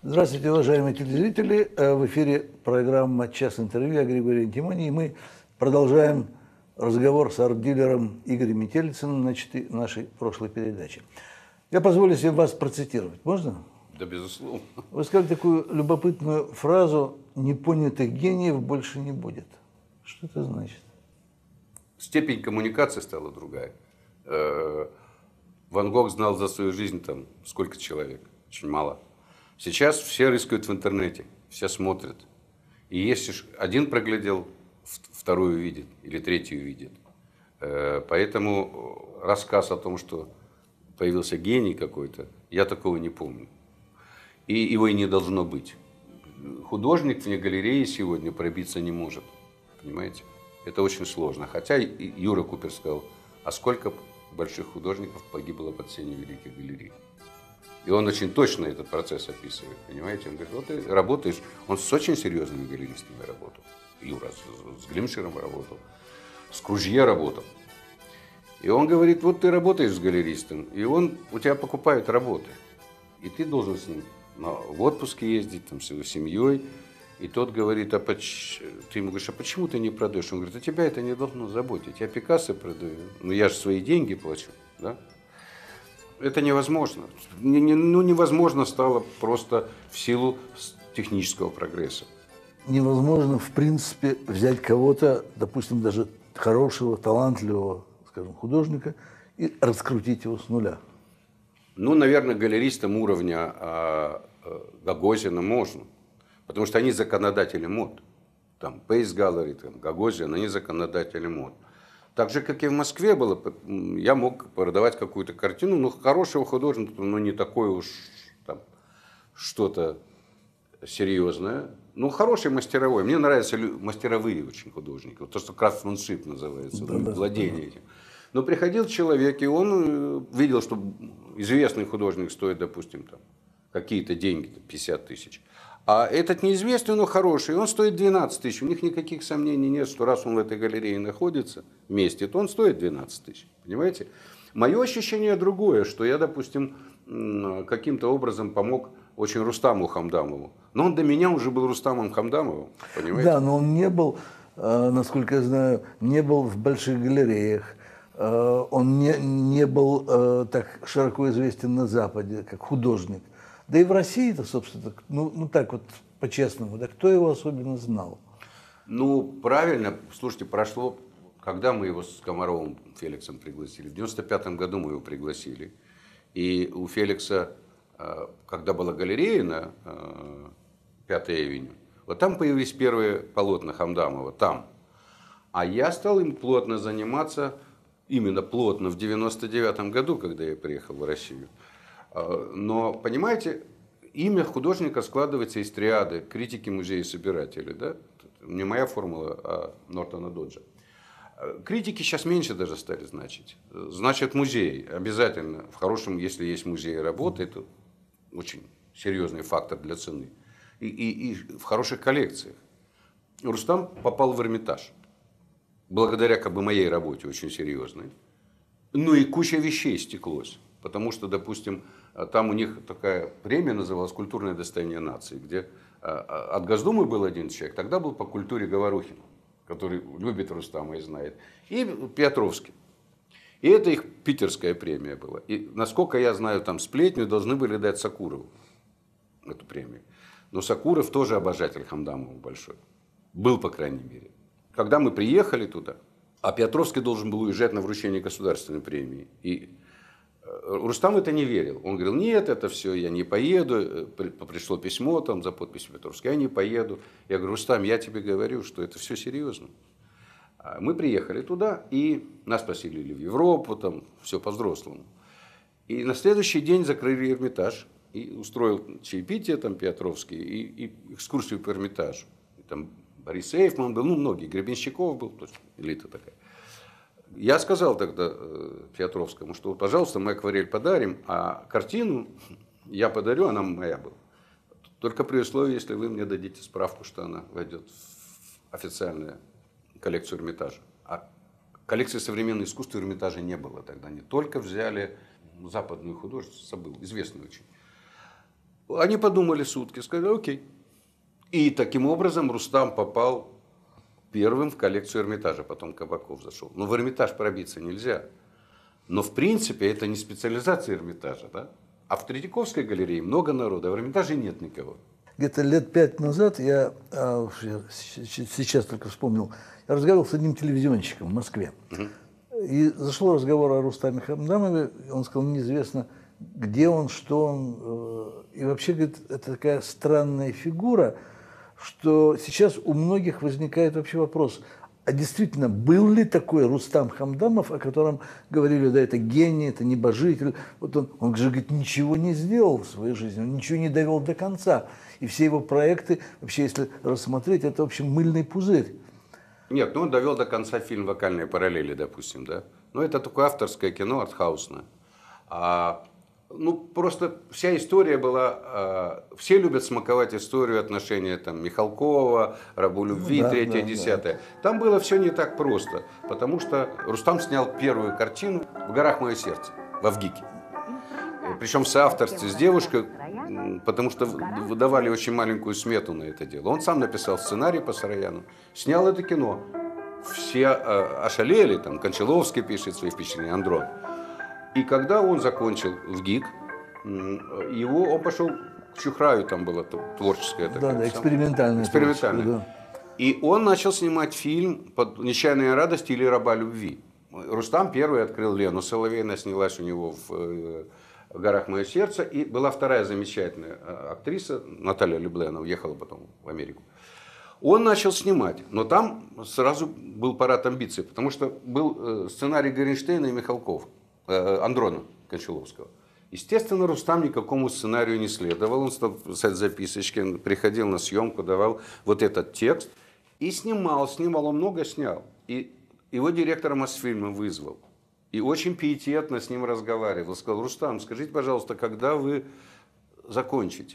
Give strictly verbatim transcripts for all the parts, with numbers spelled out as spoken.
Здравствуйте, уважаемые телезрители. В эфире программа «Час интервью». Я Григорий Антимоний. И мы продолжаем разговор с арт-дилером Игорем Метелицыным значит, нашей прошлой передачи. Я позволю себе вас процитировать. Можно? Да, безусловно. Вы сказали такую любопытную фразу: «Непонятых гениев больше не будет». Что это значит? Степень коммуникации стала другая. Ван Гог знал за свою жизнь там сколько человек? Очень мало. Сейчас все рыскают в интернете, все смотрят. И если один проглядел, вторую видит или третью видит. Поэтому рассказ о том, что появился гений какой-то, я такого не помню. И его и не должно быть. Художник вне галереи сегодня пробиться не может. Понимаете? Это очень сложно. Хотя Юра Купер сказал, а сколько больших художников погибло под сенью великих галерей. И он очень точно этот процесс описывает, понимаете? Он говорит, вот ты работаешь, он с очень серьезными галеристами работал. Юра с, с Глимшером работал, с Кружье работал. И он говорит, вот ты работаешь с галеристом, и он у тебя покупает работы. И ты должен с ним в отпуске ездить, там, с его семьей. И тот говорит, а поч... ты ему говоришь, а почему ты не продаешь? Он говорит, а тебя это не должно заботить. Я Пикассо продаю, но я же свои деньги плачу, да? Это невозможно. Ну, невозможно стало просто в силу технического прогресса. Невозможно, в принципе, взять кого-то, допустим, даже хорошего, талантливого, скажем, художника, и раскрутить его с нуля. Ну, наверное, галеристам уровня а, а, Гагозина можно. Потому что они законодатели мод. Там Pace Gallery, там, Gagosian, они законодатели мод. Так же, как и в Москве было, я мог продавать какую-то картину, но хорошего художника, но не такое уж там что-то серьезное. Ну, хороший мастеровой. Мне нравятся мастеровые очень художники. Вот то, что крафтманшип называется, да, да, владение да. этим. Но приходил человек, и он видел, что известный художник стоит, допустим, там, какие-то деньги, пятьдесят тысяч. А этот неизвестный, но хороший, он стоит двенадцать тысяч. У них никаких сомнений нет, что раз он в этой галерее находится вместе, то он стоит двенадцать тысяч. Понимаете? Мое ощущение другое, что я, допустим, каким-то образом помог очень Рустаму Хамдамову. Но он до меня уже был Рустамом Хамдамовым. Понимаете? Да, но он не был, насколько я знаю, не был в больших галереях. Он не, не был так широко известен на Западе, как художник. Да и в России-то, собственно, ну, ну так вот по-честному, да кто его особенно знал? Ну, правильно, слушайте, прошло, когда мы его с Комаровым Феликсом пригласили? В девяносто пятом году мы его пригласили. И у Феликса, когда была галерея на Пятой авеню, вот там появились первые полотна Хамдамова, там. А я стал им плотно заниматься, именно плотно, в девяносто девятом году, когда я приехал в Россию. Но, понимаете, имя художника складывается из триады критики, музея, собиратели. Да? Не моя формула, а Нортона Доджа. Критики сейчас меньше даже стали значить. Значит, музей обязательно, в хорошем, если есть музей работы, это очень серьезный фактор для цены. И, и, и в хороших коллекциях. Рустам попал в Эрмитаж. Благодаря как бы моей работе очень серьезной. Ну и куча вещей стеклось. Потому что, допустим, там у них такая премия называлась «Культурное достояние нации», где от Госдумы был один человек, тогда был по культуре Говорухин, который любит Рустама и знает, и Петровский. И это их питерская премия была. И, насколько я знаю, там сплетню должны были дать Сакурову, эту премию. Но Сакуров тоже обожатель Хамдамова большой. Был, по крайней мере. Когда мы приехали туда, а Петровский должен был уезжать на вручение государственной премии. И Рустам это не верил. Он говорил, нет, это все, я не поеду. Пришло письмо там за подписью Петровской, я не поеду. Я говорю, Рустам, я тебе говорю, что это все серьезно. Мы приехали туда, и нас поселили в Европу, там все по-взрослому. И на следующий день закрыли Эрмитаж. И устроил чаепитие там Петровский, и, и экскурсию по Эрмитажу. И там Борис Эйфман был, ну многие, Гребенщиков был, элита такая. Я сказал тогда Петровскому, что, пожалуйста, мы акварель подарим, а картину я подарю, она моя была. Только при условии, если вы мне дадите справку, что она войдет в официальную коллекцию Эрмитажа. А коллекции современного искусства Эрмитажа не было тогда. Они только взяли западную художницу, забыл, известную очень. Они подумали сутки, сказали, окей. И таким образом Рустам попал первым в коллекцию Эрмитажа, потом Кабаков зашел. Но в Эрмитаж пробиться нельзя. Но в принципе это не специализация Эрмитажа, да? А в Третьяковской галерее много народа, а в Эрмитаже нет никого. Где-то лет пять назад, я, а, я сейчас только вспомнил, я разговаривал с одним телевизионщиком в Москве. Угу. И зашел разговор о Рустаме Хамдамове, он сказал, неизвестно, где он, что он. И вообще, говорит, это такая странная фигура, что сейчас у многих возникает вообще вопрос, а действительно, был ли такой Рустам Хамдамов, о котором говорили, да, это гений, это небожитель. Вот он, он же, говорит, ничего не сделал в своей жизни, он ничего не довел до конца. И все его проекты, вообще, если рассмотреть, это, в общем, мыльный пузырь. Нет, ну он довел до конца фильм «Вокальные параллели», допустим, да. Но это такое авторское кино, артхаусное. А, ну, просто вся история была... А, все любят смаковать историю отношения там Михалкова, Рабу любви, ну, третье, да, десятое. Да. Там было все не так просто, потому что Рустам снял первую картину «В горах мое сердце», в Авгике. Причем в соавторстве с девушкой, потому что выдавали очень маленькую смету на это дело. Он сам написал сценарий по Сараяну, снял это кино. Все э, ошалели, там Кончаловский пишет свои впечатления, Андрон. И когда он закончил в ГИК, его, он пошел к Чухраю, там была творческая такая. Да, да, экспериментальная. Экспериментальная. Да. И он начал снимать фильм под «Нечаянная радость» или «Раба любви». Рустам первый открыл Лену Соловей, снялась у него в «В горах мое сердце». И была вторая замечательная актриса, Наталья Люблена, уехала потом в Америку. Он начал снимать, но там сразу был парад амбиций, потому что был сценарий Горенштейна и Михалков, Андрона Кончаловского. Естественно, Рустам никакому сценарию не следовал. Он стал писать записочки, приходил на съемку, давал вот этот текст и снимал, снимал, он много снял. И его директор Мосфильма вызвал. И очень пиететно с ним разговаривал. Сказал, Рустам, скажите, пожалуйста, когда вы закончите?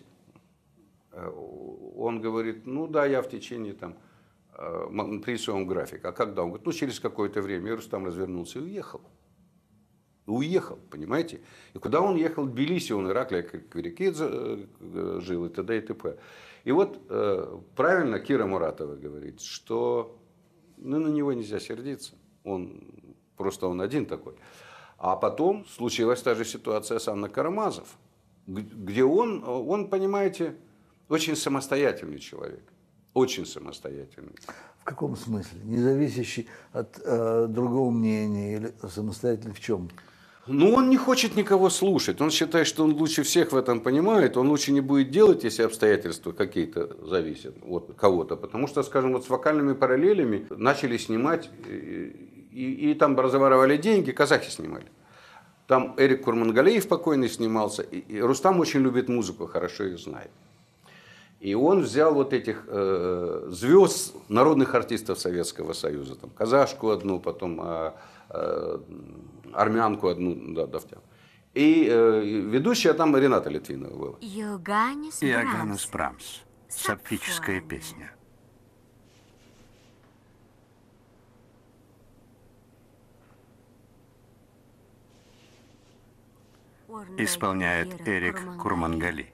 Он говорит, ну да, я в течение там, присылаю вам график. А когда? Он говорит, ну через какое-то время. И Рустам развернулся и уехал. Уехал, понимаете? И куда он ехал? В Тбилиси, он Ираклия Квирикидзе жил и т.д. и т.п. И вот правильно Кира Муратова говорит, что ну, на него нельзя сердиться. Он, просто он один такой. А потом случилась та же ситуация с Анной Карамазов, где он, он, понимаете, очень самостоятельный человек. Очень самостоятельный. В каком смысле? Независящий от э, другого мнения или самостоятельный в чем? Ну, он не хочет никого слушать. Он считает, что он лучше всех в этом понимает. Он лучше не будет делать, если обстоятельства какие-то зависят от кого-то. Потому что, скажем, вот с «Вокальными параллелями» начали снимать, и, и, и там разворовали деньги, казахи снимали. Там Эрик Курмангалиев покойный снимался. И, и Рустам очень любит музыку, хорошо ее знает. И он взял вот этих э, звезд, народных артистов Советского Союза, там, казашку одну, потом э, э, армянку одну, да, давтян. И э, ведущая там Рената Литвинова была. Иоганнес Брамс. Сапфическая песня. Исполняет Эрик Курмангали.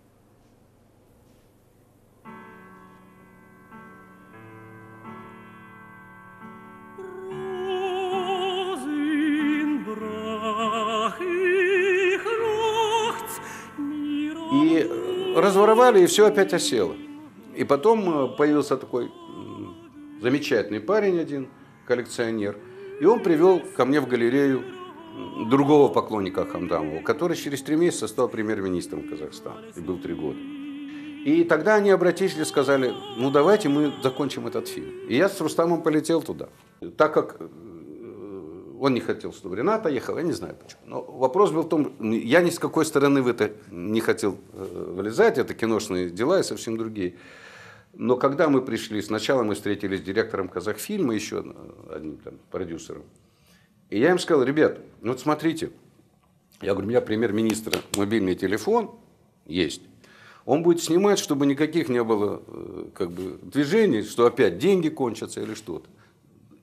И разворовали, и все опять осело. И потом появился такой замечательный парень один, коллекционер. И он привел ко мне в галерею другого поклонника Хамдамова, который через три месяца стал премьер-министром Казахстана. И был три года. И тогда они обратились и сказали, ну давайте мы закончим этот фильм. И я с Рустамом полетел туда. Так как он не хотел, чтобы Рената ехала, я не знаю почему. Но вопрос был в том, я ни с какой стороны в это не хотел вылезать, это киношные дела и совсем другие. Но когда мы пришли, сначала мы встретились с директором Казахфильма, еще одним там продюсером. И я им сказал, ребят, ну вот смотрите, я говорю, у меня премьер-министра мобильный телефон есть. Он будет снимать, чтобы никаких не было как бы, движений, что опять деньги кончатся или что-то.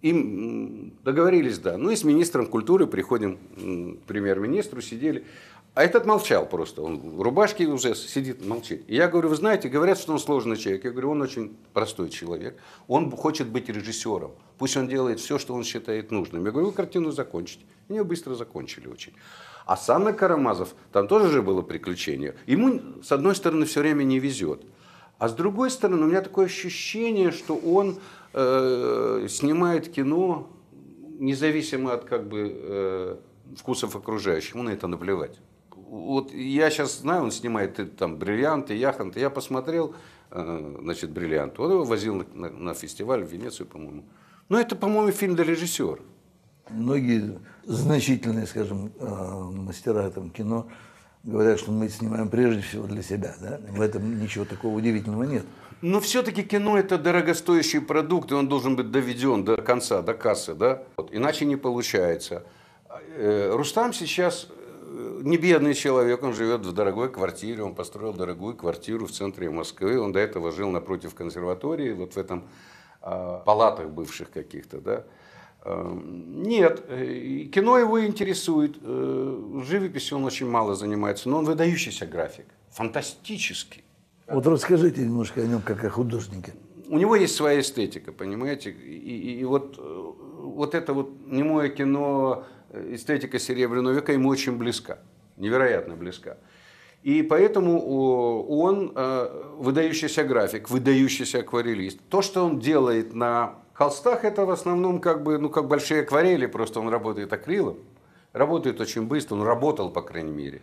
Им договорились, да. Ну и с министром культуры приходим к премьер-министру, сидели. А этот молчал просто. Он в рубашке уже сидит, молчит. И я говорю, вы знаете, говорят, что он сложный человек. Я говорю, он очень простой человек. Он хочет быть режиссером. Пусть он делает все, что он считает нужным. Я говорю, вы картину закончите. И ее быстро закончили очень. А с Анной Карамазов, там тоже же было приключение. Ему, с одной стороны, все время не везет. А с другой стороны, у меня такое ощущение, что он э, снимает кино, независимо от как бы, э, вкусов окружающих. Ему на это наплевать. Вот я сейчас знаю, он снимает там «Бриллианты», «Яхонты». Я посмотрел, э, значит, «Бриллианты». Он его возил на, на, на фестиваль в Венецию, по-моему. Но это, по-моему, фильм для режиссера. Многие значительные, скажем, мастера там, кино говорят, что мы снимаем прежде всего для себя. Да? В этом ничего такого удивительного нет. Но все-таки кино – это дорогостоящий продукт, и он должен быть доведен до конца, до кассы. Да? Вот. Иначе не получается. Рустам сейчас не бедный человек, он живет в дорогой квартире, он построил дорогую квартиру в центре Москвы, он до этого жил напротив консерватории, вот в этом а, палатах бывших каких-то, да. А, нет, кино его интересует, живописью он очень мало занимается, но он выдающийся график, фантастический. Вот расскажите немножко о нем как о художнике. У него есть своя эстетика, понимаете, и, и, и вот, вот это вот немое кино, эстетика Серебряного века ему очень близка, невероятно близка. И поэтому он выдающийся график, выдающийся акварелист. То, что он делает на холстах, это в основном как бы, ну, как большие акварели, просто он работает акрилом, работает очень быстро, он работал, по крайней мере.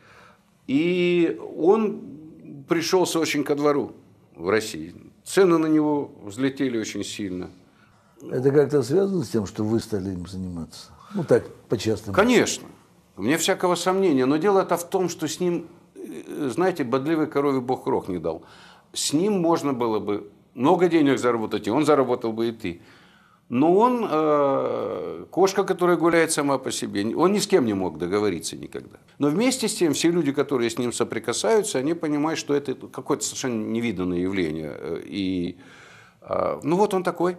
И он пришелся очень ко двору в России. Цены на него взлетели очень сильно. Это как-то связано с тем, что вы стали им заниматься? Ну так, по-честному. Конечно. Вне всякого сомнения. Но дело-то в том, что с ним, знаете, бодливой корове Бог рог не дал. С ним можно было бы много денег заработать, и он заработал бы, и ты. Но он, э, кошка, которая гуляет сама по себе, он ни с кем не мог договориться никогда. Но вместе с тем, все люди, которые с ним соприкасаются, они понимают, что это какое-то совершенно невиданное явление. И, э, ну вот он такой.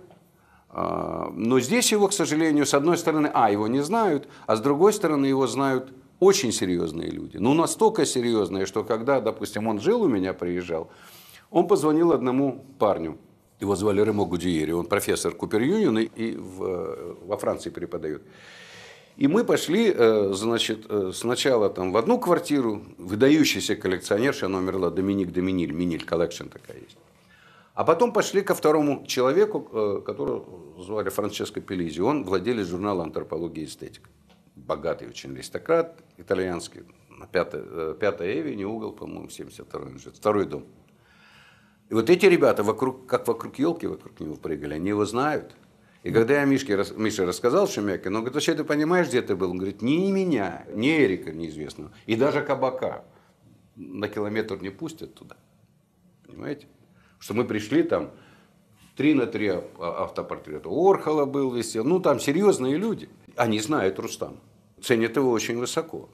Но здесь его, к сожалению, с одной стороны, а, его не знают, а с другой стороны, его знают очень серьезные люди. Ну, настолько серьезные, что когда, допустим, он жил у меня, приезжал, он позвонил одному парню. Его звали Ремо Гудиери, он профессор Купер-Юниона и в, во Франции преподает. И мы пошли, значит, сначала там в одну квартиру, выдающийся коллекционерша, она умерла, Доминик Доминиль, Миниль коллекшн такая есть. А потом пошли ко второму человеку, которого звали Франческо Пеллизи. Он владелец журнала «Антропология и эстетика». Богатый очень аристократ, итальянский, на пятой Эвени, угол, по-моему, семьдесят второй, второй дом. И вот эти ребята, вокруг, как вокруг елки, вокруг него прыгали, они его знают. И когда я Мишке, Мише рассказал Шемякину, он говорит, вообще ты понимаешь, где ты был? Он говорит, ни меня, ни Эрика неизвестного, и даже Кабака на километр не пустят туда. Понимаете? Что мы пришли, там три на три автопортрета Орхола был висел, ну там серьезные люди. Они знают Рустама, ценят его очень высоко.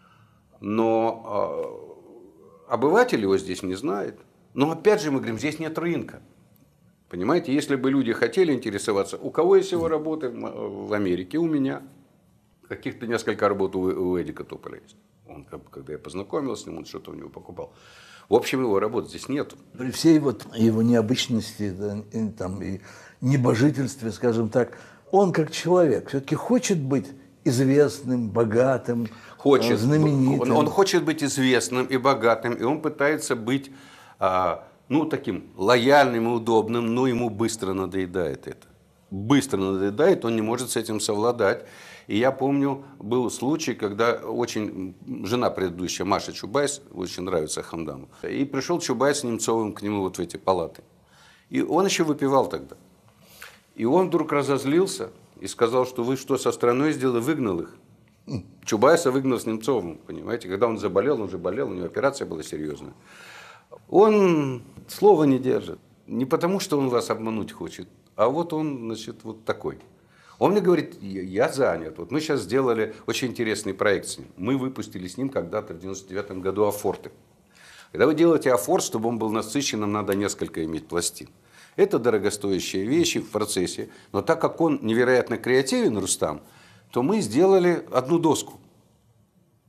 Но э, обыватель его здесь не знает. Но опять же мы говорим, здесь нет рынка. Понимаете, если бы люди хотели интересоваться, у кого есть его работы в Америке, у меня. Каких-то несколько работ у, у Эдика Тополя есть. Он, когда я познакомился с ним, он что-то у него покупал. В общем, его работы здесь нет. При всей вот его необычности, да, и, там, и небожительстве, скажем так, он как человек все-таки хочет быть известным, богатым, хочет, знаменитым. Он, он хочет быть известным и богатым, и он пытается быть, а, ну, таким лояльным и удобным, но ему быстро надоедает это. Быстро надоедает, он не может с этим совладать. И я помню, был случай, когда очень жена предыдущая, Маша Чубайс, очень нравится Хамдаму, и пришел Чубайс с Немцовым к нему вот в эти палаты. И он еще выпивал тогда. И он вдруг разозлился и сказал, что вы что со страной сделали, выгнал их. Чубайса выгнал с Немцовым, понимаете. Когда он заболел, он же болел, у него операция была серьезная. Он слова не держит. Не потому, что он вас обмануть хочет, а вот он, значит, вот такой. Он мне говорит, я занят. Вот мы сейчас сделали очень интересный проект с ним. Мы выпустили с ним когда-то в девяносто девятом году афорты. Когда вы делаете афорт, чтобы он был насыщенным, надо несколько иметь пластин. Это дорогостоящие вещи в процессе. Но так как он невероятно креативен, Рустам, то мы сделали одну доску.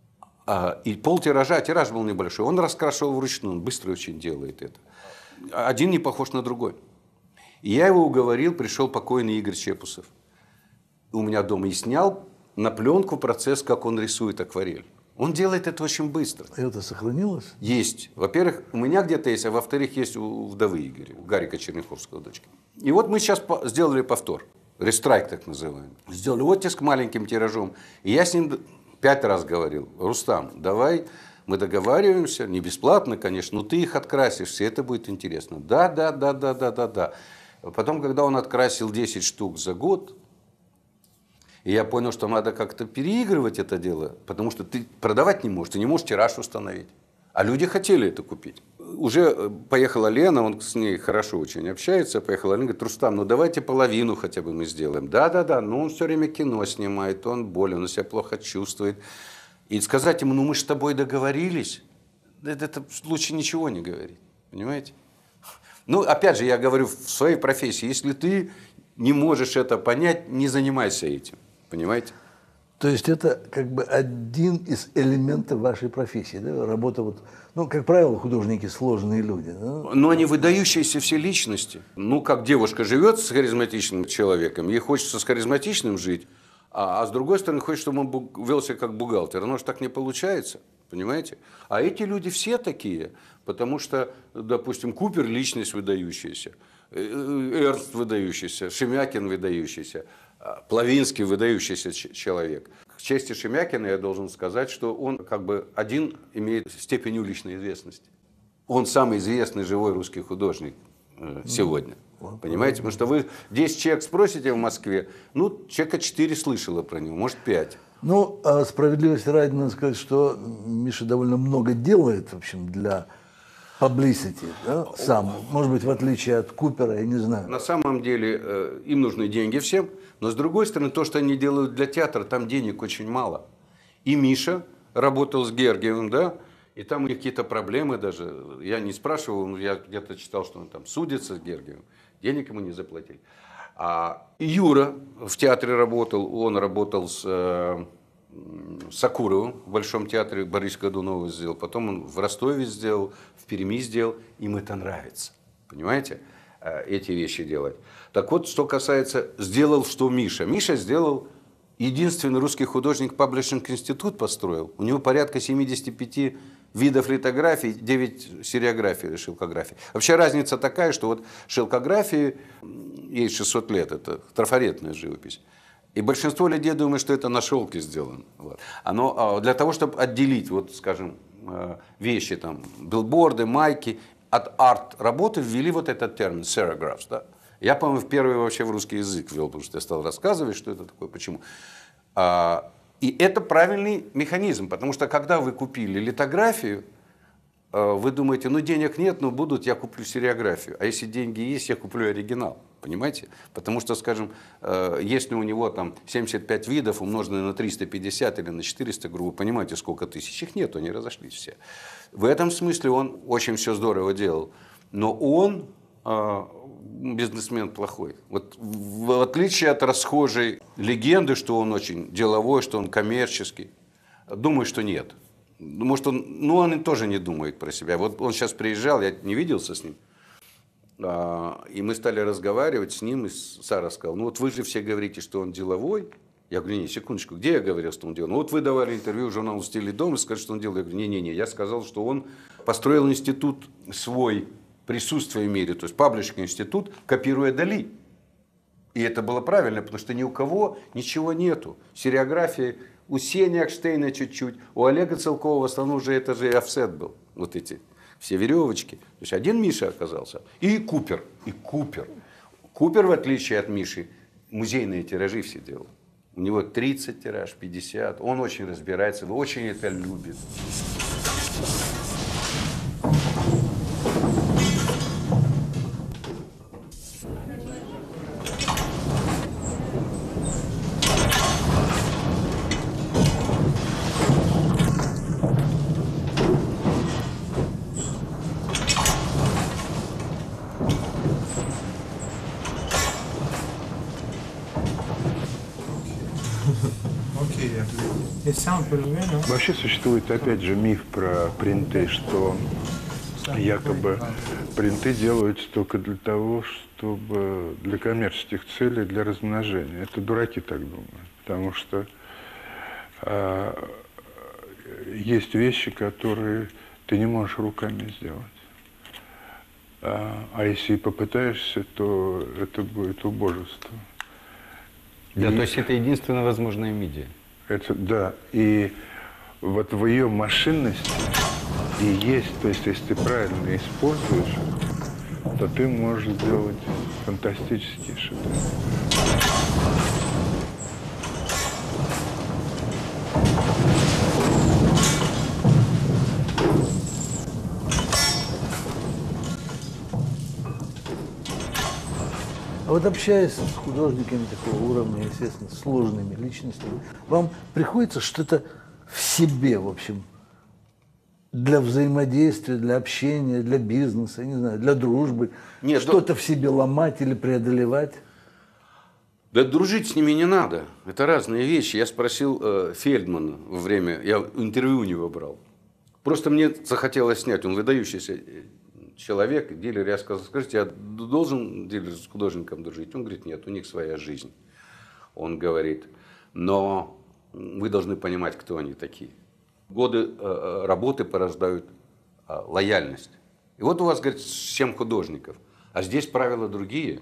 А, и полтиража, тираж был небольшой, он раскрашивал вручную, он быстро очень делает это. Один не похож на другой. И я его уговорил, пришел покойный Игорь Чепусов у меня дома и снял на пленку процесс, как он рисует акварель. Он делает это очень быстро. И это сохранилось? Есть. Во-первых, у меня где-то есть, а во-вторых, есть у вдовы Игоря, у Гарика Черняховского дочки. И вот мы сейчас сделали повтор. Рестрайк так называемый. Сделали оттиск маленьким тиражом. И я с ним пять раз говорил: Рустам, давай мы договариваемся, не бесплатно, конечно, но ты их открасишь, все это будет интересно. Да, да, да, да, да, да, да. Потом, когда он открасил десять штук за год, и я понял, что надо как-то переигрывать это дело, потому что ты продавать не можешь, ты не можешь тираж установить. А люди хотели это купить. Уже поехала Лена, он с ней хорошо очень общается, поехала Лена, говорит: Рустам, ну давайте половину хотя бы мы сделаем. Да-да-да, но он все время кино снимает, он болен, он себя плохо чувствует. И сказать ему: ну мы же с тобой договорились, это, это лучше ничего не говорить, понимаете? Ну, опять же, я говорю в своей профессии, если ты не можешь это понять, не занимайся этим. Понимаете? То есть это как бы один из элементов вашей профессии, да? Работа вот, ну, как правило, художники сложные люди. Да? Но они выдающиеся все личности. Ну, как девушка живет с харизматичным человеком, ей хочется с харизматичным жить, а, а с другой стороны хочет, чтобы он вел себя как бухгалтер. Оно же так не получается, понимаете? А эти люди все такие, потому что, допустим, Купер – личность выдающаяся, Эрнст – выдающийся, Шемякин – выдающийся, Плавинский – выдающийся человек. К чести Шемякина я должен сказать, что он как бы один имеет степень уличной известности. Он самый известный живой русский художник сегодня. Mm-hmm. Понимаете? Потому что вы десять человек спросите в Москве, ну, человека четыре слышало про него, может, пять. Ну, а справедливости ради надо сказать, что Миша довольно много делает, в общем, для publicity, да, сам. Может быть, в отличие от Купера, я не знаю. На самом деле им нужны деньги всем, но с другой стороны, то, что они делают для театра, там денег очень мало. И Миша работал с Гергиевым, да, и там у них какие-то проблемы даже. Я не спрашивал, но я где-то читал, что он там судится с Гергиевым. Денег ему не заплатили. А Юра в театре работал, он работал с э, Сакуровым в Большом театре, Борис Годунов сделал. Потом он в Ростове сделал, в Перми сделал. Им это нравится. Понимаете? Эти вещи делать. Так вот, что касается, сделал что Миша. Миша сделал единственный русский художник, паблишинг институт построил. У него порядка семидесяти пяти видов литографий, девять сериографий, шелкографий. Вообще разница такая, что вот шелкографии ей шестьсот лет, это трафаретная живопись. И большинство людей думают, что это на шелке сделано. Вот. Оно, для того, чтобы отделить, вот, скажем, вещи, там, билборды, майки, от арт-работы ввели вот этот термин serigraphs. Да? Я, по-моему, впервые вообще в русский язык ввел, потому что я стал рассказывать, что это такое, почему. А, и это правильный механизм, потому что когда вы купили литографию, вы думаете, ну денег нет, но будут, я куплю сериографию. А если деньги есть, я куплю оригинал. Понимаете? Потому что, скажем, если у него там семьдесят пять видов, умноженные на триста пятьдесят или на четыреста, грубо, понимаете, сколько тысяч? Их нет, они разошлись все. В этом смысле он очень все здорово делал. Но он э, бизнесмен плохой. Вот в отличие от расхожей легенды, что он очень деловой, что он коммерческий, думаю, что нет. Может, он, ну, он тоже не думает про себя. Вот он сейчас приезжал, я не виделся с ним. И мы стали разговаривать с ним, и Сара сказала: ну вот вы же все говорите, что он деловой. Я говорю: не, секундочку, где я говорил, что он деловой? Ну вот вы давали интервью журналу «Стиль и дом» и сказали, что он делает. Я говорю: не-не-не, я сказал, что он построил институт свой, присутствие в мире, то есть паблишинг институт, копируя Дали. И это было правильно, потому что ни у кого ничего нету. Сериографии у Сени Акштейна чуть-чуть, у Олега Целкова в основном уже это же и офсет был, вот эти все веревочки. То есть один Миша оказался. И Купер. И Купер. Купер, в отличие от Миши, музейные тиражи все делал. У него тридцать тираж, пятьдесят. Он очень разбирается, очень это любит. Вообще существует, опять же, миф про принты, что якобы принты делаются только для того, чтобы для коммерческих целей, для размножения. Это дураки так думают, потому что а, есть вещи, которые ты не можешь руками сделать. А, а если попытаешься, то это будет убожество. Да, и, то есть это единственная возможная медиа. Это, да, и вот в ее машинности и есть, то есть если ты правильно используешь, то ты можешь сделать фантастические шедевры. А вот общаясь с художниками такого уровня, естественно, сложными личностями, вам приходится что-то в себе, в общем, для взаимодействия, для общения, для бизнеса, не знаю, для дружбы, Нет, что-то в себе ломать или преодолевать? Да дружить с ними не надо. Это разные вещи. Я спросил э, Фельдмана во время, я интервью у него брал. Просто мне захотелось снять, он выдающийся человек, дилер. Я сказал, скажите, я должен дилер с художником дружить? Он говорит, нет, у них своя жизнь. Он говорит, но вы должны понимать, кто они такие. Годы э, работы порождают э, лояльность. И вот у вас, говорит, семь художников, а здесь правила другие.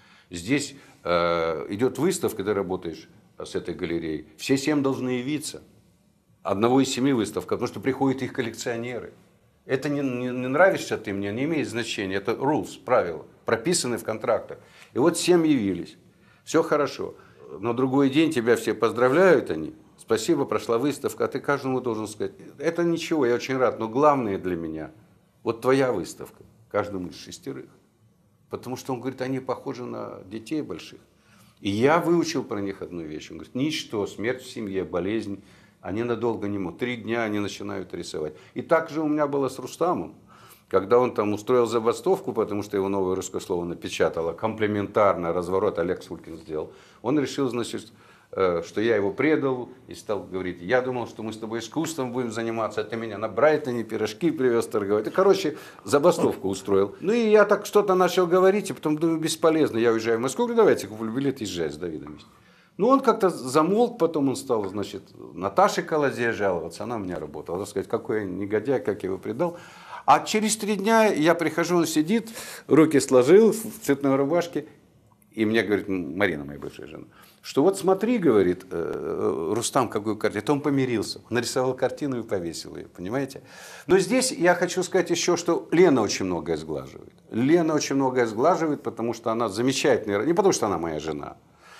Здесь э, идет выставка, ты работаешь с этой галереей, все семь должны явиться. Одного из семи выставок, потому что приходят их коллекционеры. Это не, не, не нравишься ты мне, не имеет значения. Это rules, правила, прописаны в контрактах. И вот семь явились. Все хорошо. На другой день тебя все поздравляют они. Спасибо, прошла выставка, а ты каждому должен сказать, это ничего, я очень рад, но главное для меня, вот твоя выставка, каждому из шестерых. Потому что он говорит, они похожи на детей больших. И я выучил про них одну вещь. Он говорит, ничто, смерть в семье, болезнь, они надолго не могут. Три дня они начинают рисовать. И так же у меня было с Рустамом. Когда он там устроил забастовку, потому что его новое русское слово напечатало, комплементарно, разворот Олег Сулькин сделал, он решил, значит, что я его предал и стал говорить, я думал, что мы с тобой искусством будем заниматься, а ты меня на Брайтоне пирожки привез торговать. И, короче, забастовку устроил. Ну и я так что-то начал говорить, и потом думаю, бесполезно, я уезжаю в Москву, говорю, давайте куплю билет и езжай с Давидом. Ну он как-то замолк, потом он стал, значит, Наташе Колозе жаловаться, она у меня работала, так сказать, какой я негодяй, как я его предал. А через три дня я прихожу, он сидит, руки сложил в цветной рубашке, и мне говорит, Марина, моя бывшая жена, что вот смотри, говорит, Рустам, какую картину, это он помирился, он нарисовал картину и повесил ее, понимаете? Но здесь я хочу сказать еще, что Лена очень многое сглаживает. Лена очень многое сглаживает, потому что она замечательная, не потому что она моя жена,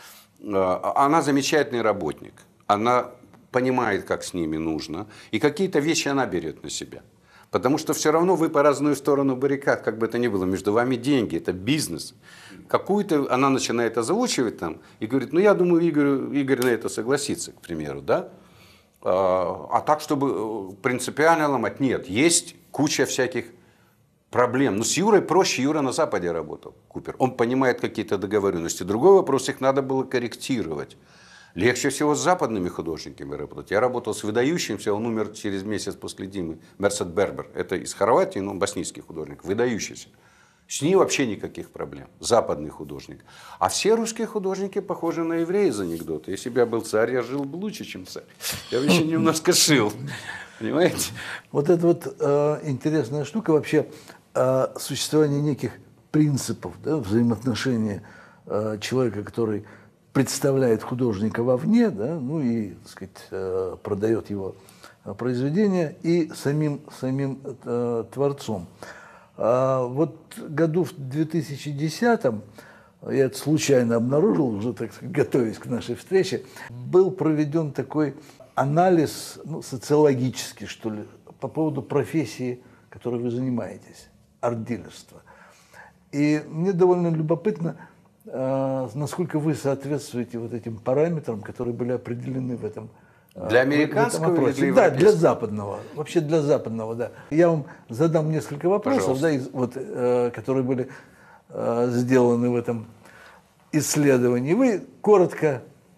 она замечательный работник, она понимает, как с ними нужно, и какие-то вещи она берет на себя. Потому что все равно вы по разную сторону баррикад, как бы это ни было, между вами деньги, это бизнес. Какую-то она начинает озвучивать там и говорит, ну я думаю, Игорь, Игорь на это согласится, к примеру, да? А, а так, чтобы принципиально ломать, нет, есть куча всяких проблем. Но с Юрой проще, Юра на Западе работал, Купер. Он понимает какие-то договоренности. Другой вопрос, их надо было корректировать. Легче всего с западными художниками работать. Я работал с выдающимся, он умер через месяц после Димы, Мерсет Бербер. Это из Хорватии, но боснийский художник, выдающийся. С ним вообще никаких проблем. Западный художник. А все русские художники похожи на еврея из анекдота. Если бы я был царь, я жил бы лучше, чем царь. Я бы еще немножко шил. Понимаете? Вот это вот э, интересная штука вообще, э, существование неких принципов, да, взаимоотношения э, человека, который представляет художника вовне, да, ну и, так сказать, продает его произведения, и самим, самим э, творцом. А вот году в две тысячи десятом, я это случайно обнаружил, уже, так сказать, готовясь к нашей встрече, был проведен такой анализ, ну, социологический, что ли, по поводу профессии, которой вы занимаетесь, арт-дилерства. И мне довольно любопытно, насколько вы соответствуете вот этим параметрам, которые были определены в этом Для американского или для Да, для западного. Вообще для западного, да. Я вам задам несколько вопросов, да, из, вот, э, которые были э, сделаны в этом исследовании. Вы коротко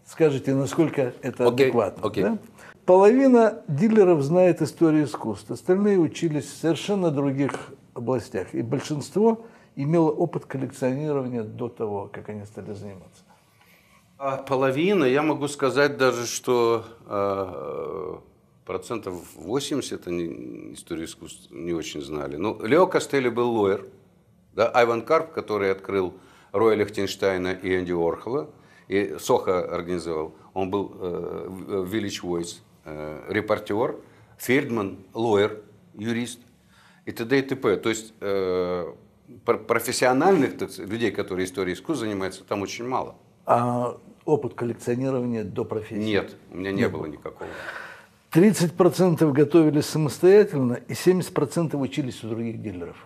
Скажите, насколько это Окей, адекватно? окей. Да? Половина дилеров знает историю искусств, остальные учились в совершенно других областях. И большинство имело опыт коллекционирования до того, как они стали заниматься. А половина, я могу сказать даже, что э, процентов восемьдесят они историю искусств не очень знали. Ну, Лео Костелли был лоер, да, Айван Карп, который открыл Роя Лихтенштейна и Энди Уорхола, и Сохо организовал, он был э, Village Voice, э, репортер, Фельдман, лоер, юрист и т.д. и т.п. То есть э, профессиональных, так сказать, людей, которые историей искусств занимаются, там очень мало. А опыт коллекционирования до профессии? Нет, у меня не Нет. было никакого. тридцать процентов готовились самостоятельно и семьдесят процентов учились у других дилеров.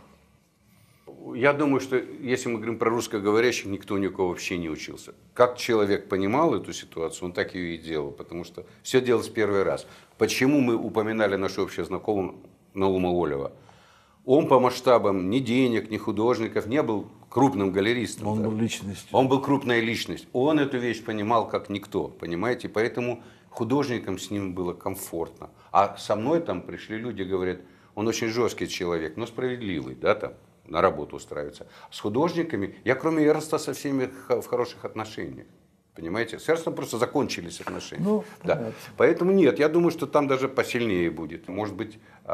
Я думаю, что если мы говорим про русскоговорящих, никто ни у кого вообще не учился. Как человек понимал эту ситуацию, он так ее и делал, потому что все делалось первый раз. Почему мы упоминали нашу общую знакомую Наума Олева? Он по масштабам ни денег, ни художников не был крупным галеристом. Он да. был личностью. Он был крупная личность. Он эту вещь понимал как никто, понимаете? Поэтому художникам с ним было комфортно. А со мной там пришли люди, говорят, он очень жесткий человек, но справедливый, да, там, на работу устраивается. С художниками, я кроме Эрнста со всеми в хороших отношениях. Понимаете? С Эрнстом просто закончились отношения. Ну, да. Поэтому нет, я думаю, что там даже посильнее будет. Может быть,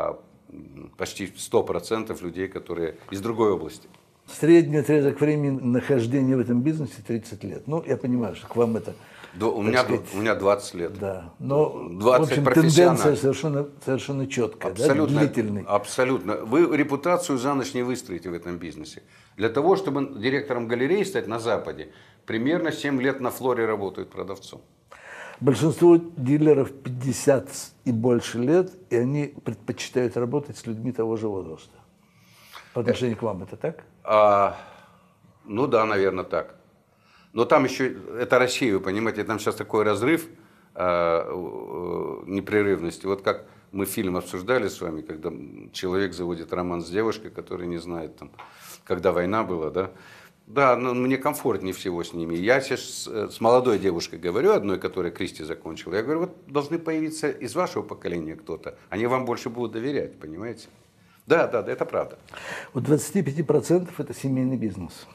почти сто процентов людей, которые из другой области. Средний отрезок времени нахождения в этом бизнесе тридцать лет. Ну, я понимаю, что к вам это... До, у, меня, сказать, у меня двадцать лет. Да, но двадцать в общем, тенденция совершенно, совершенно четкая, абсолютно, да, длительный. Абсолютно. Вы репутацию за ночь не выстроите в этом бизнесе. Для того, чтобы директором галереи стать на Западе, примерно семь лет на флоре работают продавцом. Большинство дилеров пятьдесят и больше лет, и они предпочитают работать с людьми того же возраста. По отношению к вам это так? А, ну да, наверное, так. Но там еще, это Россия, вы понимаете, там сейчас такой разрыв а, непрерывности. Вот как мы фильм обсуждали с вами, когда человек заводит роман с девушкой, которая не знает, там, когда война была, да. Да, но мне комфортнее всего с ними. Я сейчас с молодой девушкой говорю, одной, которая Кристи закончила, я говорю, вот должны появиться из вашего поколения кто-то, они вам больше будут доверять, понимаете? Да, да, да, это правда. У двадцати пяти процентов это семейный бизнес.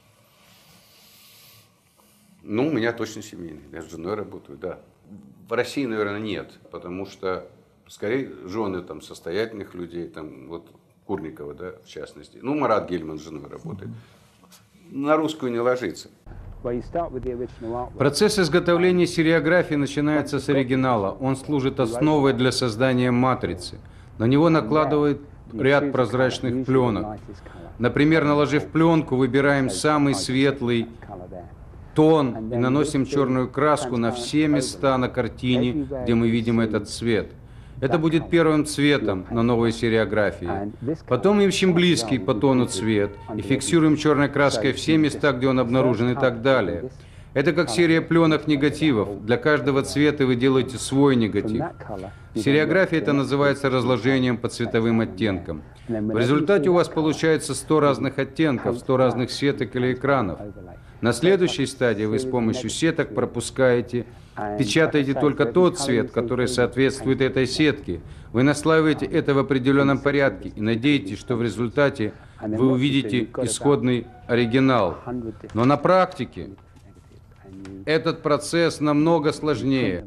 Ну, у меня точно семейный, я с женой работаю, да. В России, наверное, нет, потому что, скорее, жены там состоятельных людей, там, вот Курникова, да, в частности. Ну, Марат Гельман с женой работает. На русскую не ложится. Процесс изготовления сериографии начинается с оригинала. Он служит основой для создания матрицы. На него накладывают ряд прозрачных пленок. Например, наложив пленку, выбираем самый светлый тон и наносим черную краску на все места на картине, где мы видим этот цвет. Это будет первым цветом на новой сериографии. Потом ищем близкий по тону цвет и фиксируем черной краской все места, где он обнаружен и так далее. Это как серия пленок негативов. Для каждого цвета вы делаете свой негатив. В сериографии это называется разложением по цветовым оттенкам. В результате у вас получается сто разных оттенков, сто разных сеток или экранов. На следующей стадии вы с помощью сеток пропускаете, печатаете только тот цвет, который соответствует этой сетке. Вы наслаиваете это в определенном порядке и надеетесь, что в результате вы увидите исходный оригинал. Но на практике этот процесс намного сложнее.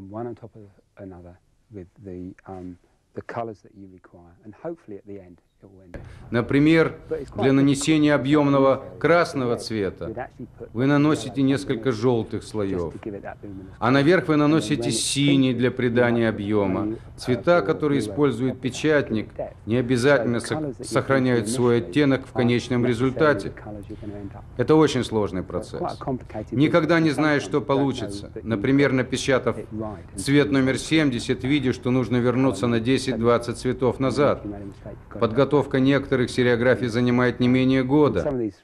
Например, для нанесения объемного красного цвета вы наносите несколько желтых слоев, а наверх вы наносите синий для придания объема. Цвета, которые использует печатник, не обязательно сохраняют свой оттенок в конечном результате. Это очень сложный процесс. Никогда не знаешь, что получится. Например, напечатав цвет номер семьдесят, видишь, что нужно вернуться на десять-двадцать цветов назад. Подготовка некоторых сериографий занимает не менее года.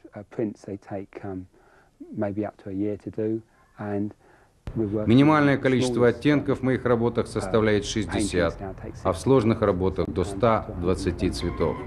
Минимальное количество оттенков в моих работах составляет шестьдесят, а в сложных работах до ста двадцати цветов.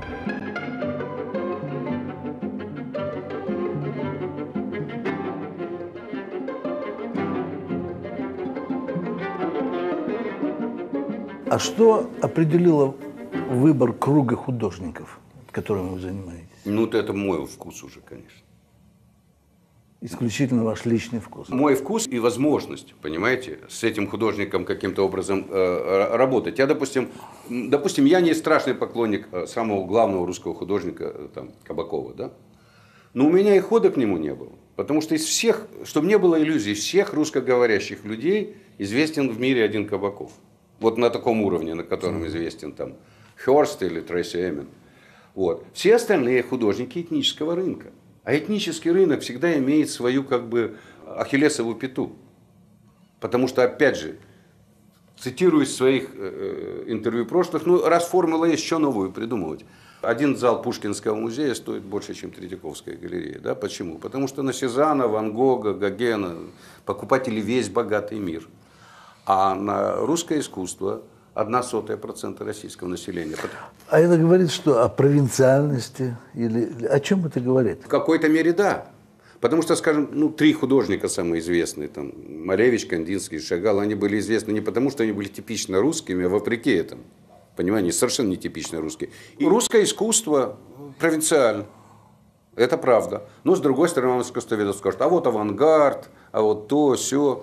А что определило выбор круга художников, которым вы занимаетесь? Ну, это мой вкус уже, конечно. Исключительно ваш личный вкус. Мой вкус и возможность, понимаете, с этим художником каким-то образом э, работать. Я, допустим, допустим, я не страшный поклонник самого главного русского художника, там, Кабакова, да? Но у меня и хода к нему не было. Потому что из всех, чтобы не было иллюзий, всех русскоговорящих людей известен в мире один Кабаков. Вот на таком уровне, на котором известен там Хёрст или Трейси Эмин. Вот. Все остальные художники этнического рынка. А этнический рынок всегда имеет свою как бы ахиллесову пяту. Потому что, опять же, цитирую из своих э, интервью прошлых, ну раз формула есть, что новую придумывать. Один зал Пушкинского музея стоит больше, чем Третьяковская галерея. Да? Почему? Потому что на Сезанна, Ван Гога, Гогена покупатели весь богатый мир. А на русское искусство одна сотая процента российского населения. А это говорит что? О провинциальности? Или о чем это говорит? В какой-то мере да. Потому что, скажем, ну, три художника самые известные, там, Малевич, Кандинский, Шагал, они были известны не потому, что они были типично русскими, а вопреки этому. Понимаете, они совершенно не типично русские. И русское искусство провинциально. Это правда. Но с другой стороны, вам искусствовед скажет, а вот авангард, а вот то, сё.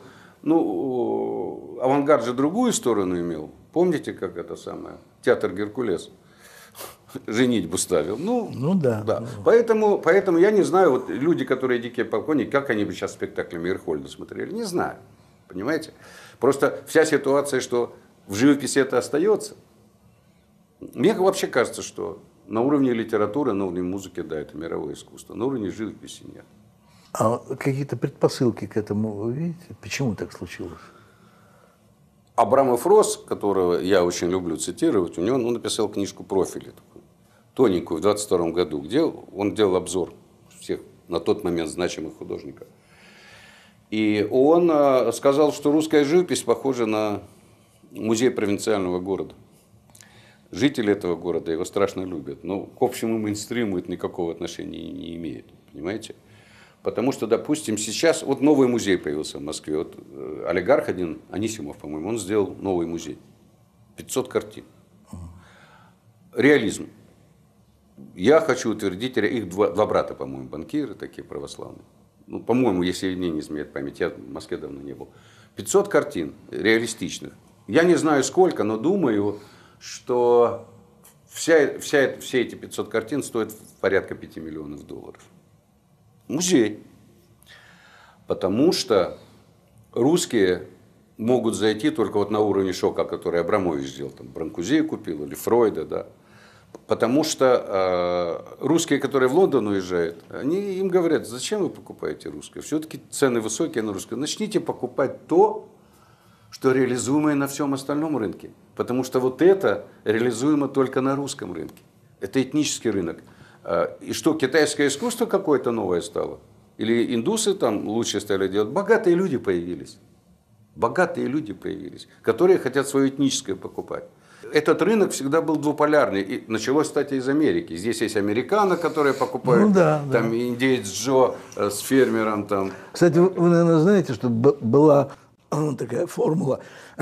Ну, авангард же другую сторону имел. Помните, как это самое? Театр Геркулес. Женитьбу ставил. Ну, ну да. да. Ну. Поэтому, поэтому я не знаю, вот люди, которые дикие поклонники, как они бы сейчас спектакль Мейерхольда смотрели, не знаю. Понимаете? Просто вся ситуация, что в живописи это остается. Мне вообще кажется, что на уровне литературы, на уровне музыки, да, это мировое искусство. На уровне живописи нет. А какие-то предпосылки к этому вы видите? Почему так случилось? Абрамов Росс, которого я очень люблю цитировать, у него он написал книжку «Профили», такую, тоненькую, в двадцать втором году, где он делал обзор всех на тот момент значимых художников. И он сказал, что русская живопись похожа на музей провинциального города. Жители этого города его страшно любят, но к общему мейнстриму это никакого отношения не имеет, понимаете? Потому что, допустим, сейчас, вот новый музей появился в Москве, вот олигарх один, Анисимов, по-моему, он сделал новый музей, пятьсот картин. Реализм. Я хочу утвердить, их два, два брата, по-моему, банкиры такие православные. Ну, по-моему, если мне не изменяет память, я в Москве давно не был. пятьсот картин реалистичных. Я не знаю сколько, но думаю, что вся, вся, все эти пятьсот картин стоят порядка пяти миллионов долларов. Музей. Потому что русские могут зайти только вот на уровне шока, который Абрамович сделал. Там Бранкузи купил или Фройда, да. Потому что э, русские, которые в Лондон уезжают, они им говорят, зачем вы покупаете русское? Все-таки цены высокие на русское. Начните покупать то, что реализуемо на всем остальном рынке. Потому что вот это реализуемо только на русском рынке. Это этнический рынок. И что, китайское искусство какое-то новое стало? Или индусы там лучше стали делать? Богатые люди появились. Богатые люди появились, которые хотят свое этническое покупать. Этот рынок всегда был двуполярный. И началось, кстати, из Америки. Здесь есть американо, которые покупают, ну, да, там да. Индеец Джо с фермером. Там. Кстати, вы, вы, наверное, знаете, что была такая формула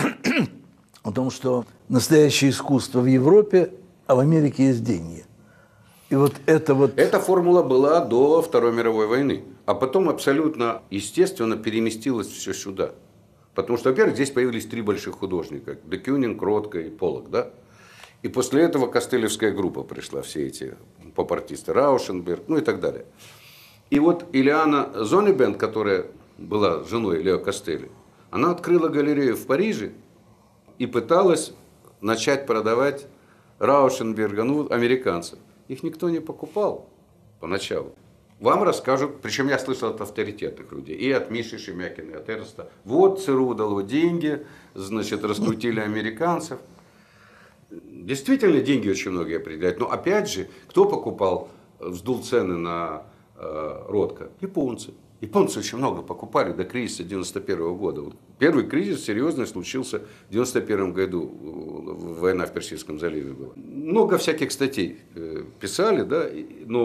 о том, что настоящее искусство в Европе, а в Америке есть деньги. И вот это вот... Эта формула была до Второй мировой войны. А потом абсолютно естественно переместилось все сюда. Потому что, во-первых, здесь появились три больших художника. де Кюнинг, Ротко и Поллок. Да? И после этого Костылевская группа пришла. Все эти поп-артисты. Раушенберг, ну и так далее. И вот Ильяна Зоннебенд, которая была женой Лео Костелли, она открыла галерею в Париже и пыталась начать продавать Раушенберга, ну, американцев. Их никто не покупал поначалу. Вам расскажут, причем я слышал от авторитетных людей, и от Миши Шемякина, и от Эрнста. Вот ЦРУ дало деньги, значит, раскрутили американцев. Действительно, деньги очень многие определяют. Но опять же, кто покупал, вздул цены на э, Ротко? Японцы. Японцы очень много покупали до кризиса девяносто первого года. Вот первый кризис серьезный случился в девяносто первом году. Война в Персидском заливе была. Много всяких статей писали, да, но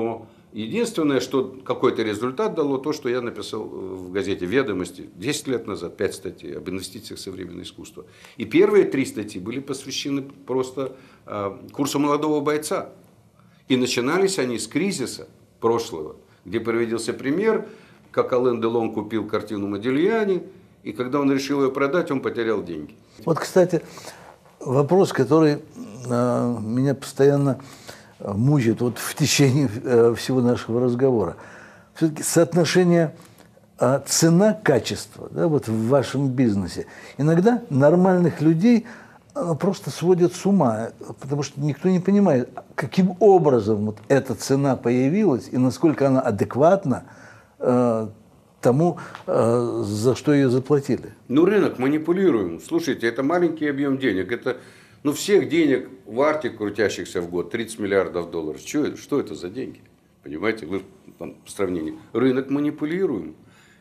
Единственное, что какой-то результат дало, то, что я написал в газете «Ведомости» десять лет назад, пять статей об инвестициях в современное искусство. И первые три статьи были посвящены просто э, курсу молодого бойца. И начинались они с кризиса прошлого, где приводился пример, как Ален Делон купил картину Модильяни, и когда он решил ее продать, он потерял деньги. Вот, кстати, вопрос, который э, меня постоянно мучает вот в течение э, всего нашего разговора. Все-таки соотношение э, цена-качество, да, вот в вашем бизнесе. Иногда нормальных людей э, просто сводят с ума, потому что никто не понимает, каким образом вот эта цена появилась и насколько она адекватна э, тому, э, за что ее заплатили. Ну, рынок манипулируем. Слушайте, это маленький объем денег. Это, ну, всех денег в арте, крутящихся в год, тридцать миллиардов долларов. Что это, что это за деньги? Понимаете, вы там по сравнению. Рынок манипулируем.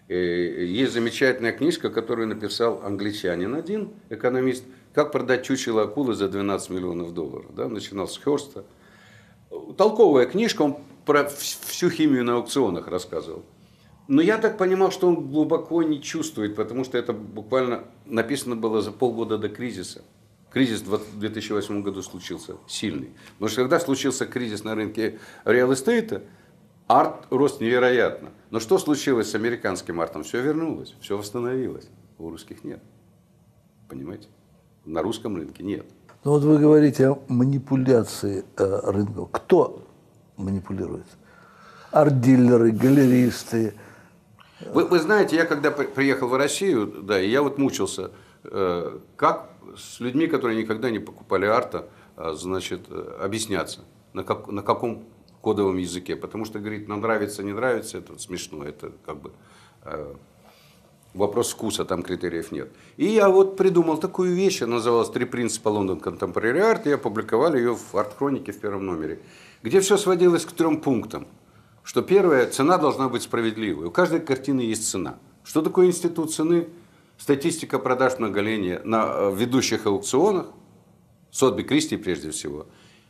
Есть замечательная книжка, которую написал англичанин один, экономист, «Как продать чучело акулы за двенадцать миллионов долларов». Да? Начинал с Хёрста. Толковая книжка, он про всю химию на аукционах рассказывал. Но я так понимал, что он глубоко не чувствует, потому что это буквально написано было за полгода до кризиса. Кризис в две тысячи восьмом году случился сильный. Потому что когда случился кризис на рынке реал-эстейта, арт рос невероятно. Но что случилось с американским артом? Все вернулось, все восстановилось. У русских нет. Понимаете? На русском рынке нет. Ну вот вы говорите о манипуляции э, рынков. Кто манипулирует? Арт-дилеры, галеристы. Вы, вы знаете, я когда приехал в Россию, да, и я вот мучился, э, как с людьми, которые никогда не покупали арта, э, значит, э, объясняться, на, как, на каком кодовом языке. Потому что, говорит, нам нравится, не нравится, это смешно, это как бы э, вопрос вкуса, там критериев нет. И я вот придумал такую вещь, она называлась «Три принципа London Contemporary Art», и опубликовали ее в арт-хронике в первом номере, где все сводилось к трем пунктам. Что первое, цена должна быть справедливой. У каждой картины есть цена. Что такое институт цены? Статистика продаж на галерее, на ведущих аукционах, Сотби, Кристи прежде всего,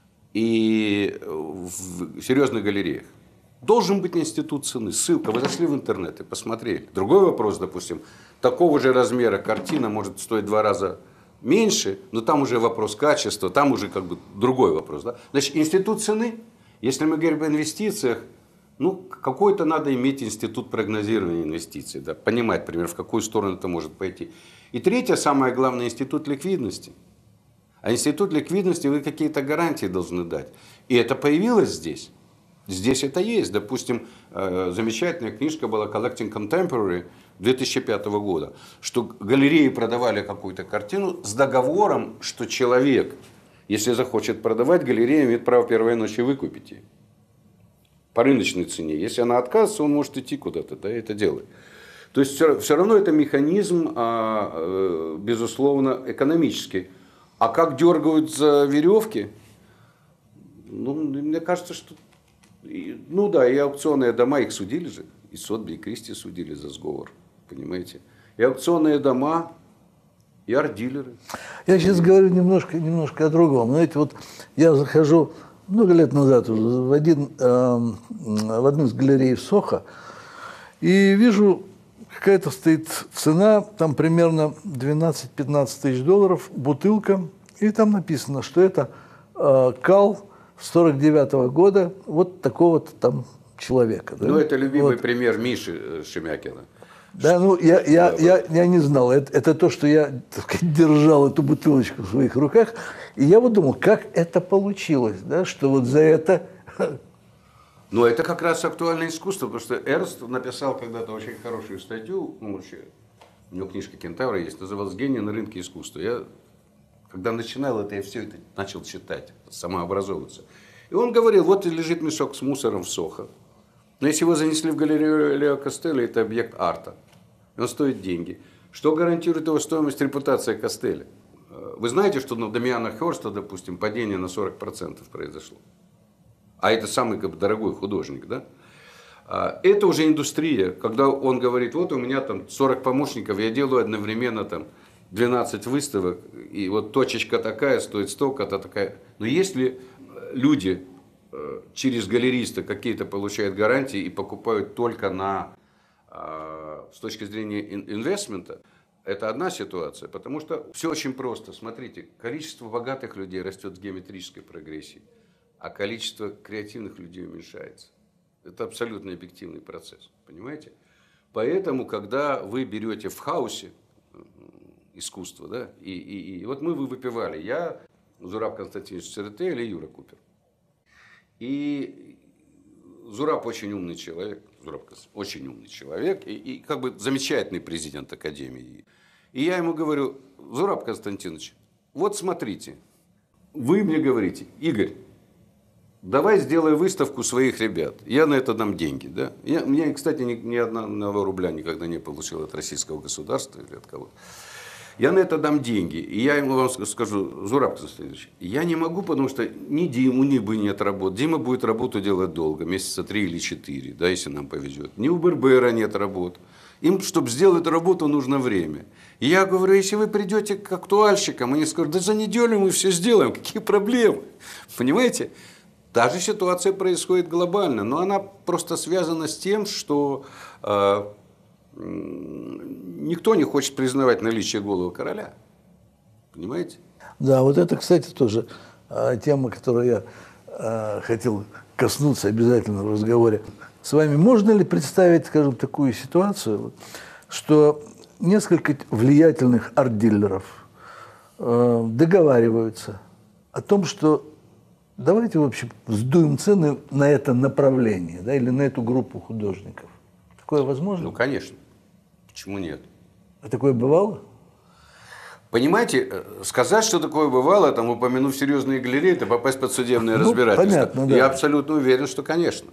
и в серьезных галереях. Должен быть институт цены. Ссылка, вы зашли в интернет и посмотрели. Другой вопрос, допустим, такого же размера картина может стоить в два раза меньше, но там уже вопрос качества, там уже как бы другой вопрос. Да? Значит, институт цены, если мы говорим о инвестициях, ну, какой-то надо иметь институт прогнозирования инвестиций, да, понимать, например, в какую сторону это может пойти. И третье, самое главное, институт ликвидности. А институт ликвидности вы какие-то гарантии должны дать. И это появилось здесь. Здесь это есть. Допустим, замечательная книжка была «Collecting Contemporary» две тысячи пятого года, что галереи продавали какую-то картину с договором, что человек, если захочет продавать, галерея имеет право первой ночи выкупить ее. По рыночной цене. Если она отказывается, он может идти куда-то, да, это делает. То есть все, все равно это механизм, а, безусловно, экономический. А как дергают за веревки? Ну, мне кажется, что... Ну да, и аукционные дома, их судили же. И Сотби, и Кристи судили за сговор. Понимаете? И аукционные дома, и арт-дилеры. Я сейчас говорю немножко, немножко о другом. Знаете, вот я захожу... много лет назад в, один, э, в одну из галерей в Сохо и вижу, какая-то стоит цена, там примерно двенадцать-пятнадцать тысяч долларов, бутылка, и там написано, что это э, кал сорок девятого года вот такого-то там человека. Да? Ну, это любимый вот. пример Миши Шемякина. Да, ну, я, я, я, я не знал. Это, это то, что я, так сказать, держал эту бутылочку в своих руках. И я вот думал, как это получилось, да, что вот за это... Ну, это как раз актуальное искусство, потому что Эрнст написал когда-то очень хорошую статью, ну, вообще, у него книжка «Кентавра» есть, называлась «Гений на рынке искусства». Я, когда начинал это, я все это начал читать, самообразовываться. И он говорил, вот лежит мешок с мусором в Сохо. Но если его занесли в галерею Лео Костелли, это объект арта. Он стоит деньги. Что гарантирует его стоимость, репутация Костелли? Вы знаете, что на Дамиана Хёрста, допустим, падение на сорок процентов произошло? А это самый как бы, дорогой художник, да? Это уже индустрия, когда он говорит, вот у меня там сорок помощников, я делаю одновременно там двенадцать выставок, и вот точечка такая стоит столько-то такая. Но если люди э, через галериста какие-то получают гарантии и покупают только на, э, с точки зрения инвестмента, это одна ситуация, потому что все очень просто. Смотрите, количество богатых людей растет в геометрической прогрессии, а количество креативных людей уменьшается. Это абсолютно объективный процесс, понимаете? Поэтому, когда вы берете в хаосе искусство, да, и, и, и вот мы вы выпивали, я, Зураб Константинович Церетели или Юра Купер. И Зураб очень умный человек, Зураб очень умный человек, и, и как бы замечательный президент Академии. И я ему говорю: Зураб Константинович, вот смотрите, вы мне говорите: Игорь, давай сделай выставку своих ребят. Я на это дам деньги. Да? Я, я, кстати, ни, ни одного рубля никогда не получил от российского государства или от кого-то. Я на это дам деньги. И я ему вам скажу: Зураб Константинович, я не могу, потому что ни Диму, ни бы нет работ. Дима будет работу делать долго, месяца три или четыре, да, если нам повезет. Ни у Бербера нет работ. Им, чтобы сделать работу, нужно время. И я говорю: если вы придете к актуальщикам, они скажут: да за неделю мы все сделаем, какие проблемы? Понимаете? Та же ситуация происходит глобально, но она просто связана с тем, что э, никто не хочет признавать наличие голого короля. Понимаете? Да, вот это, кстати, тоже э, тема, которую я э, хотел коснуться обязательно в разговоре с вами. Можно ли представить, скажем, такую ситуацию, что несколько влиятельных арт-дилеров э, договариваются о том, что давайте, в общем, сдуем цены на это направление, да, или на эту группу художников. Такое возможно? Ну, конечно. Почему нет? А такое бывало? Понимаете, сказать, что такое бывало, там, упомянув серьезные галереи, это попасть под судебное ну, разбирательство. Понятно, да. Я абсолютно уверен, что конечно.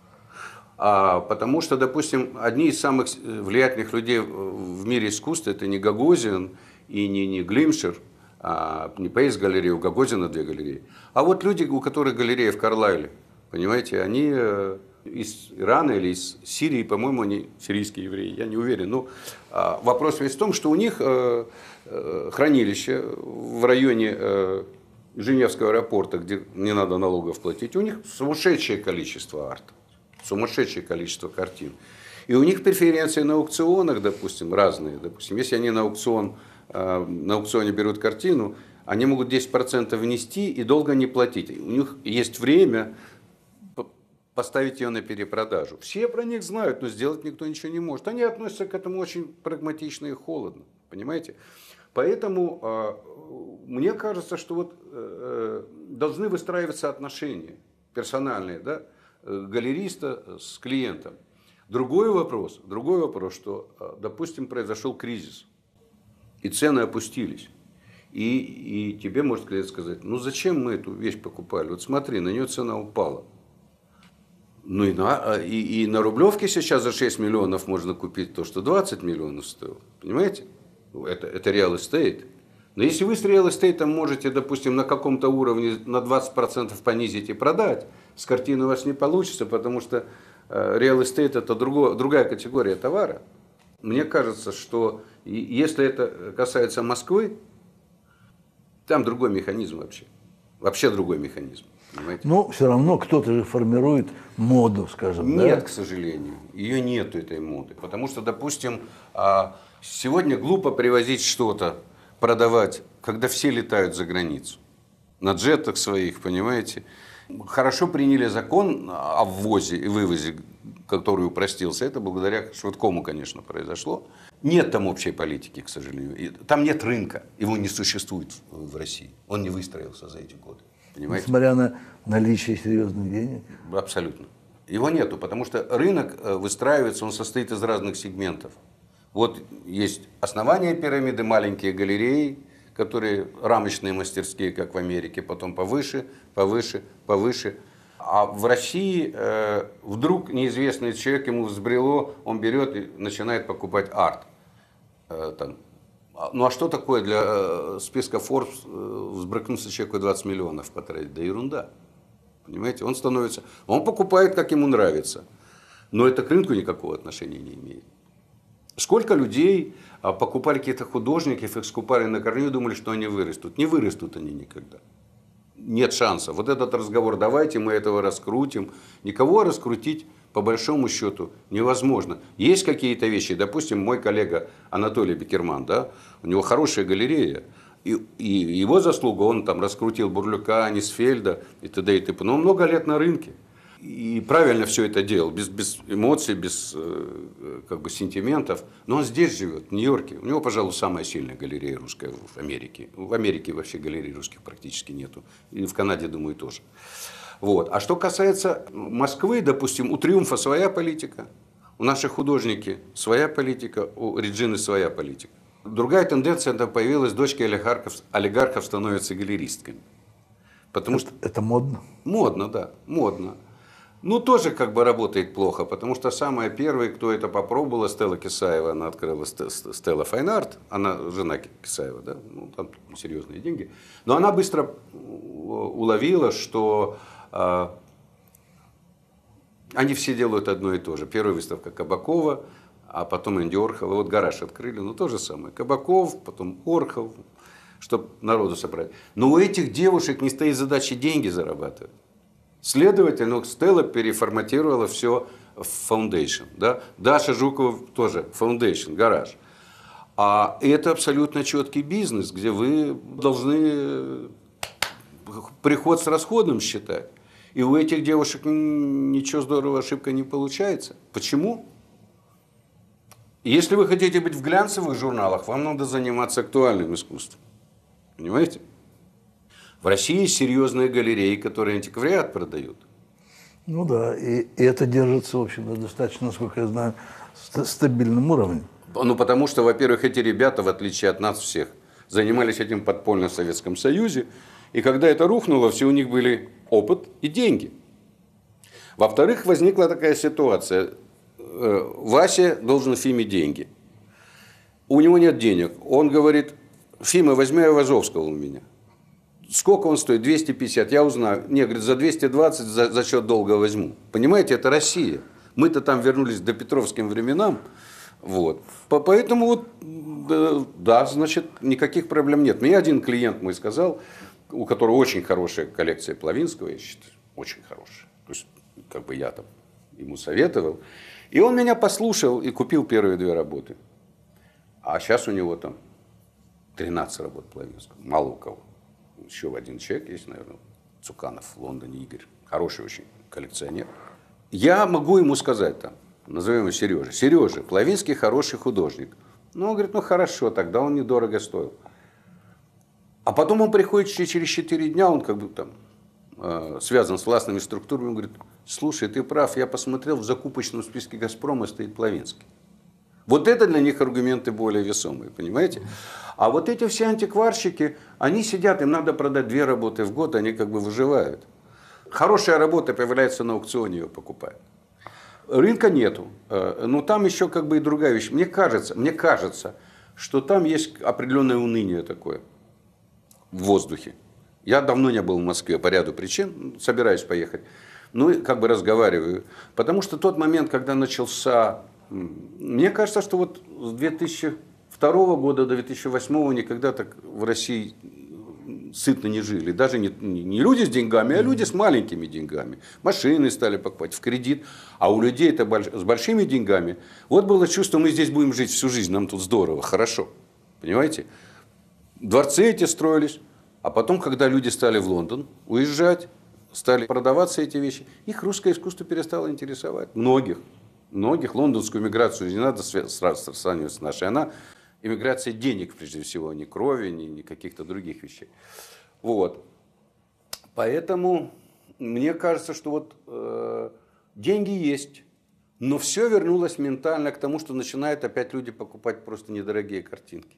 А, потому что, допустим, одни из самых влиятельных людей в мире искусства — это не Гагозин и не, не Глимшер, а не Пейс галерея, у Гагозина две галереи. А вот люди, у которых галерея в Карлайле, понимаете, они из Ирана или из Сирии, по-моему, они сирийские евреи, я не уверен. Но вопрос весь в том, что у них хранилище в районе Женевского аэропорта, где не надо налогов платить, у них сумасшедшее количество арта, сумасшедшее количество картин. И у них преференции на аукционах, допустим, разные. Допустим, если они на аукцион, на аукционе берут картину, они могут десять процентов внести и долго не платить. У них есть время поставить ее на перепродажу. Все про них знают, но сделать никто ничего не может. Они относятся к этому очень прагматично и холодно. Понимаете? Поэтому э, мне кажется, что вот, э, должны выстраиваться отношения персональные, да, галериста с клиентом. Другой вопрос, другой вопрос, что, допустим, произошел кризис, и цены опустились. И, и тебе может клиент сказать: ну зачем мы эту вещь покупали? Вот смотри, на нее цена упала. Ну и на, и, и на Рублевке сейчас за шесть миллионов можно купить то, что двадцать миллионов стоило. Понимаете? Это, это real estate. Но если вы с real estate можете, допустим, на каком-то уровне на двадцать процентов понизить и продать, с картины у вас не получится, потому что real estate — это друго, другая категория товара. Мне кажется, что если это касается Москвы, там другой механизм вообще. Вообще другой механизм. Понимаете? Но все равно кто-то же формирует моду, скажем. Нет, да? к сожалению. Ее нету, этой моды. Потому что, допустим, сегодня глупо привозить что-то, продавать, когда все летают за границу. На джетах своих, понимаете. Хорошо приняли закон о ввозе и вывозе, который упростился. Это благодаря Швыдкому, конечно, произошло. Нет там общей политики, к сожалению. Там нет рынка. Его не существует в России. Он не выстроился за эти годы. Понимаете? Несмотря на наличие серьезных денег. Абсолютно. Его нету, потому что рынок выстраивается, он состоит из разных сегментов. Вот есть основание пирамиды, маленькие галереи, которые рамочные мастерские, как в Америке, потом повыше, повыше, повыше. А в России э, вдруг неизвестный человек, ему взбрело, он берет и начинает покупать арт. Э, там. Ну а что такое для э, списка Forbes э, взбрыкнуться человеку двадцать миллионов потратить? Да ерунда. Понимаете? Он становится, он покупает, как ему нравится. Но это к рынку никакого отношения не имеет. Сколько людей а, покупали каких-то художников, их скупали на корню и думали, что они вырастут. Не вырастут они никогда. нет шанса. Вот этот разговор, давайте мы этого раскрутим. Никого раскрутить, по большому счету, невозможно. Есть какие-то вещи, допустим, мой коллега Анатолий Бекерман, да, у него хорошая галерея, и, и его заслуга, он там раскрутил Бурлюка, Нисфельда и т.д. и т.п. Но он много лет на рынке. И правильно все это делал, без, без эмоций, без э, как бы сентиментов. Но он здесь живет, в Нью-Йорке. У него, пожалуй, самая сильная галерея русская в Америке. В Америке вообще галерей русских практически нету. И в Канаде, думаю, тоже. Вот. А что касается Москвы, допустим, у Триумфа своя политика, у наших художники своя политика, у Реджины своя политика. Другая тенденция там появилась, дочки олигархов, олигархов становятся галеристками. Потому это, что... это модно? Модно, да, модно. Ну, тоже как бы работает плохо, потому что самая первая, кто это попробовала, Стелла Кисаева, она открыла Stella Fine Art, она жена Кисаева, да, ну, там серьезные деньги. Но она быстро уловила, что э, они все делают одно и то же. Первая выставка Кабакова, а потом Энди Орхова, вот гараж открыли, ну, то же самое. Кабаков, потом Орхов, чтобы народу собрать. Но у этих девушек не стоит задачи деньги зарабатывать. Следовательно, Стелла переформатировала все в Foundation. Да? Даша Жукова тоже Foundation, гараж. А это абсолютно четкий бизнес, где вы должны приход с расходом считать. И у этих девушек ничего здорового, ошибка не получается. Почему? Если вы хотите быть в глянцевых журналах, вам надо заниматься актуальным искусством. Понимаете? В России есть серьезные галереи, которые антиквариат продают. Ну да, и, и это держится, в общем-то, достаточно, насколько я знаю, ст- стабильным уровнем. Ну, потому что, во-первых, эти ребята, в отличие от нас всех, занимались этим подпольно в Советском Союзе. И когда это рухнуло, все у них были опыт и деньги. Во-вторых, возникла такая ситуация. Вася должен Фиме деньги. У него нет денег. Он говорит: Фима, возьми Айвазовского у меня. Сколько он стоит? двести пятьдесят. Я узнаю. Не, говорит, за двести двадцать за, за счет долга возьму. Понимаете, это Россия. Мы-то там вернулись до петровским временам. Вот. Поэтому вот, да, значит, никаких проблем нет. Мне один клиент мой сказал, у которого очень хорошая коллекция Плавинского, я считаю, очень хорошая. То есть, как бы я там ему советовал. И он меня послушал и купил первые две работы. А сейчас у него там тринадцать работ Плавинского. Мало у кого. Еще один человек есть, наверное, Цуканов в Лондоне, Игорь. Хороший очень коллекционер. Я могу ему сказать там, назовем его Сережа. Сережа, Плавинский хороший художник. Ну, он говорит, ну хорошо, тогда он недорого стоил. А потом он приходит через четыре дня, он как бы там э, связан с властными структурами, он говорит, слушай, ты прав, я посмотрел, в закупочном списке Газпрома стоит Плавинский. Вот это для них аргументы более весомые, понимаете? А вот эти все антикварщики, они сидят, им надо продать две работы в год, они как бы выживают. Хорошая работа появляется на аукционе, ее покупают. Рынка нету. Но там еще как бы и другая вещь. Мне кажется, мне кажется, что там есть определенное уныние такое в воздухе. Я давно не был в Москве по ряду причин, собираюсь поехать. Ну и как бы разговариваю. Потому что тот момент, когда начался... Мне кажется, что вот с две тысячи второго года до две тысячи восьмого никогда так в России сытно не жили. Даже не, не люди с деньгами, а люди с маленькими деньгами. Машины стали покупать в кредит. А у людей это больш... с большими деньгами. Вот было чувство, мы здесь будем жить всю жизнь, нам тут здорово, хорошо. Понимаете? Дворцы эти строились. А потом, когда люди стали в Лондон уезжать, стали продаваться эти вещи, их русское искусство перестало интересовать. Многих. Многих. Лондонскую миграцию не надо сразу сравнивать с нашей. Она иммиграция денег, прежде всего, не крови, не, не каких-то других вещей. Вот. Поэтому мне кажется, что вот э, деньги есть, но все вернулось ментально к тому, что начинают опять люди покупать просто недорогие картинки.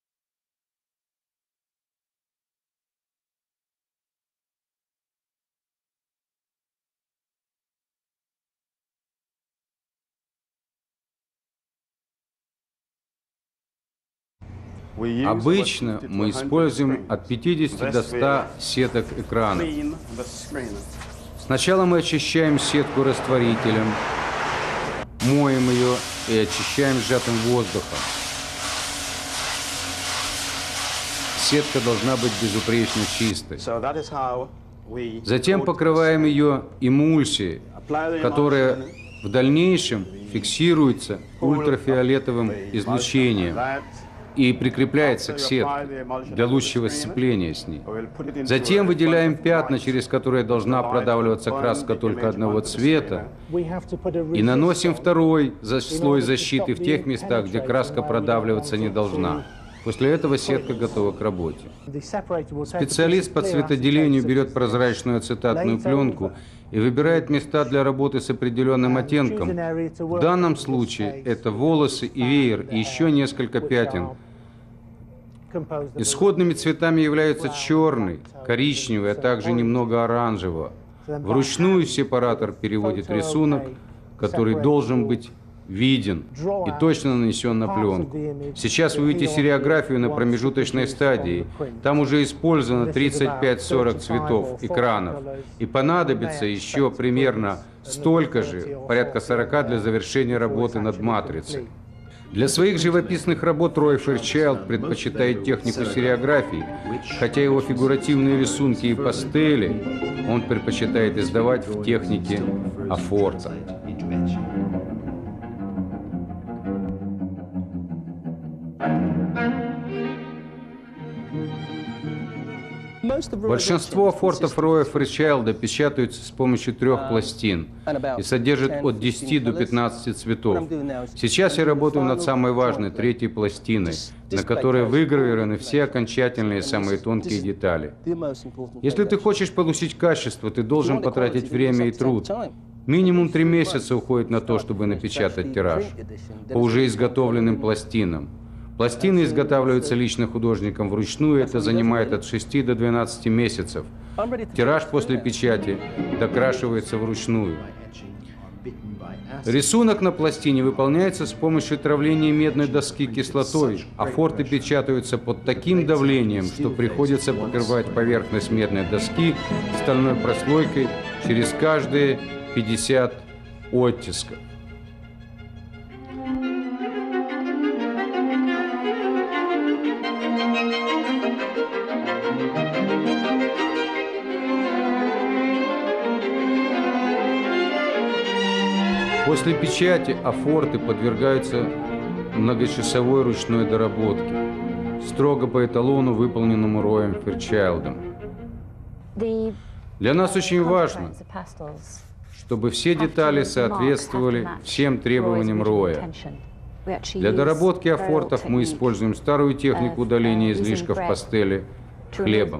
Обычно мы используем от пятидесяти до ста сеток экранов. Сначала мы очищаем сетку растворителем, моем ее и очищаем сжатым воздухом. сетка должна быть безупречно чистой. Затем покрываем ее эмульсией, которая в дальнейшем фиксируется ультрафиолетовым излучением и прикрепляется к сетке для лучшего сцепления с ней. Затем выделяем пятна, через которые должна продавливаться краска только одного цвета, и наносим второй слой защиты в тех местах, где краска продавливаться не должна. После этого сетка готова к работе. Специалист по цветоделению берет прозрачную ацетатную пленку и выбирает места для работы с определенным оттенком. В данном случае это волосы и веер, и еще несколько пятен. Исходными цветами являются черный, коричневый, а также немного оранжевого. Вручную сепаратор переводит рисунок, который должен быть виден и точно нанесен на пленку. Сейчас вы видите сериографию на промежуточной стадии. Там уже использовано тридцать пять-сорок цветов экранов. И понадобится еще примерно столько же, порядка сорока, для завершения работы над матрицей. Для своих живописных работ Рой Фэрчайлд предпочитает технику сериографии, хотя его фигуративные рисунки и пастели он предпочитает издавать в технике афорта. Большинство афортов Роя Фэрчайлда печатаются с помощью трех пластин и содержат от десяти до пятнадцати цветов. Сейчас я работаю над самой важной, третьей пластиной, на которой выгравированы все окончательные, самые тонкие детали. Если ты хочешь получить качество, ты должен потратить время и труд. Минимум три месяца уходит на то, чтобы напечатать тираж по уже изготовленным пластинам. Пластины изготавливаются лично художником вручную, это занимает от шести до двенадцати месяцев. Тираж после печати докрашивается вручную. Рисунок на пластине выполняется с помощью травления медной доски кислотой, а форты печатаются под таким давлением, что приходится покрывать поверхность медной доски стальной прослойкой через каждые пятьдесят оттисков. После печати афорты подвергаются многочасовой ручной доработке, строго по эталону, выполненному Роем Фэрчайлдом. Для нас очень важно, чтобы все детали соответствовали всем требованиям Роя. Для доработки афортов мы используем старую технику удаления излишков пастели хлебом.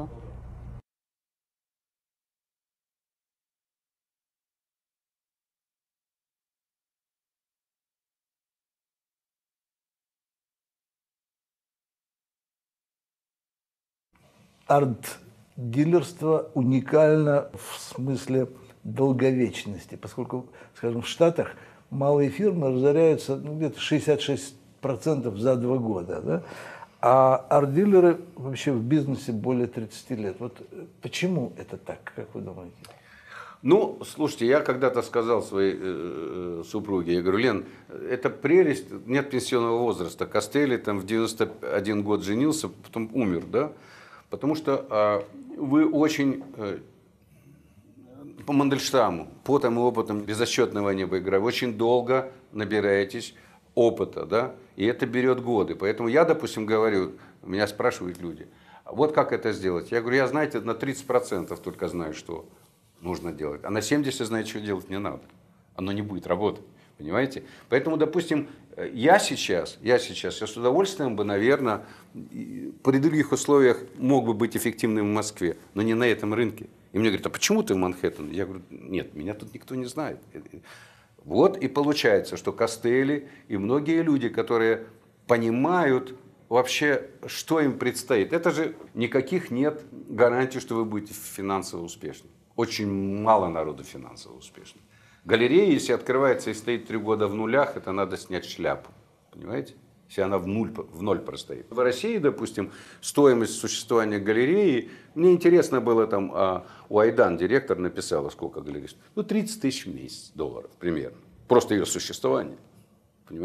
Арт-дилерство уникально в смысле долговечности, поскольку, скажем, в Штатах малые фирмы разоряются ну, где-то шестьдесят шесть процентов за два года, да? А арт-дилеры вообще в бизнесе более тридцати лет. Вот почему это так, как вы думаете? Ну, слушайте, я когда-то сказал своей э, супруге, я говорю, Лен, это прелесть, нет пенсионного возраста. Костелли там в девяносто один год женился, потом умер, да? Потому что э, вы очень э, по Мандельштаму, потом и опытом безотчетного неба игры, вы очень долго набираетесь опыта, да, и это берет годы. Поэтому я, допустим, говорю, меня спрашивают люди, вот как это сделать? Я говорю, я, знаете, на тридцать процентов только знаю, что нужно делать, а на семьдесят процентов знаю, что делать не надо. Оно не будет работать. Понимаете? Поэтому, допустим, я сейчас, я сейчас, я с удовольствием бы, наверное, при других условиях мог бы быть эффективным в Москве, но не на этом рынке. И мне говорят, а почему ты в Манхэттене? Я говорю, нет, меня тут никто не знает. Вот и получается, что Костелли и многие люди, которые понимают вообще, что им предстоит. Это же никаких нет гарантий, что вы будете финансово успешны. Очень мало народу финансово успешно. Галерея, если открывается и стоит три года в нулях, это надо снять шляпу. Понимаете? Если она в, нуль, в ноль простоит. В России, допустим, стоимость существования галереи, мне интересно было, там, а, у Айдан, директор, написала, сколько галерей. Ну, тридцать тысяч в месяц долларов примерно. Просто ее существование. Понимаете?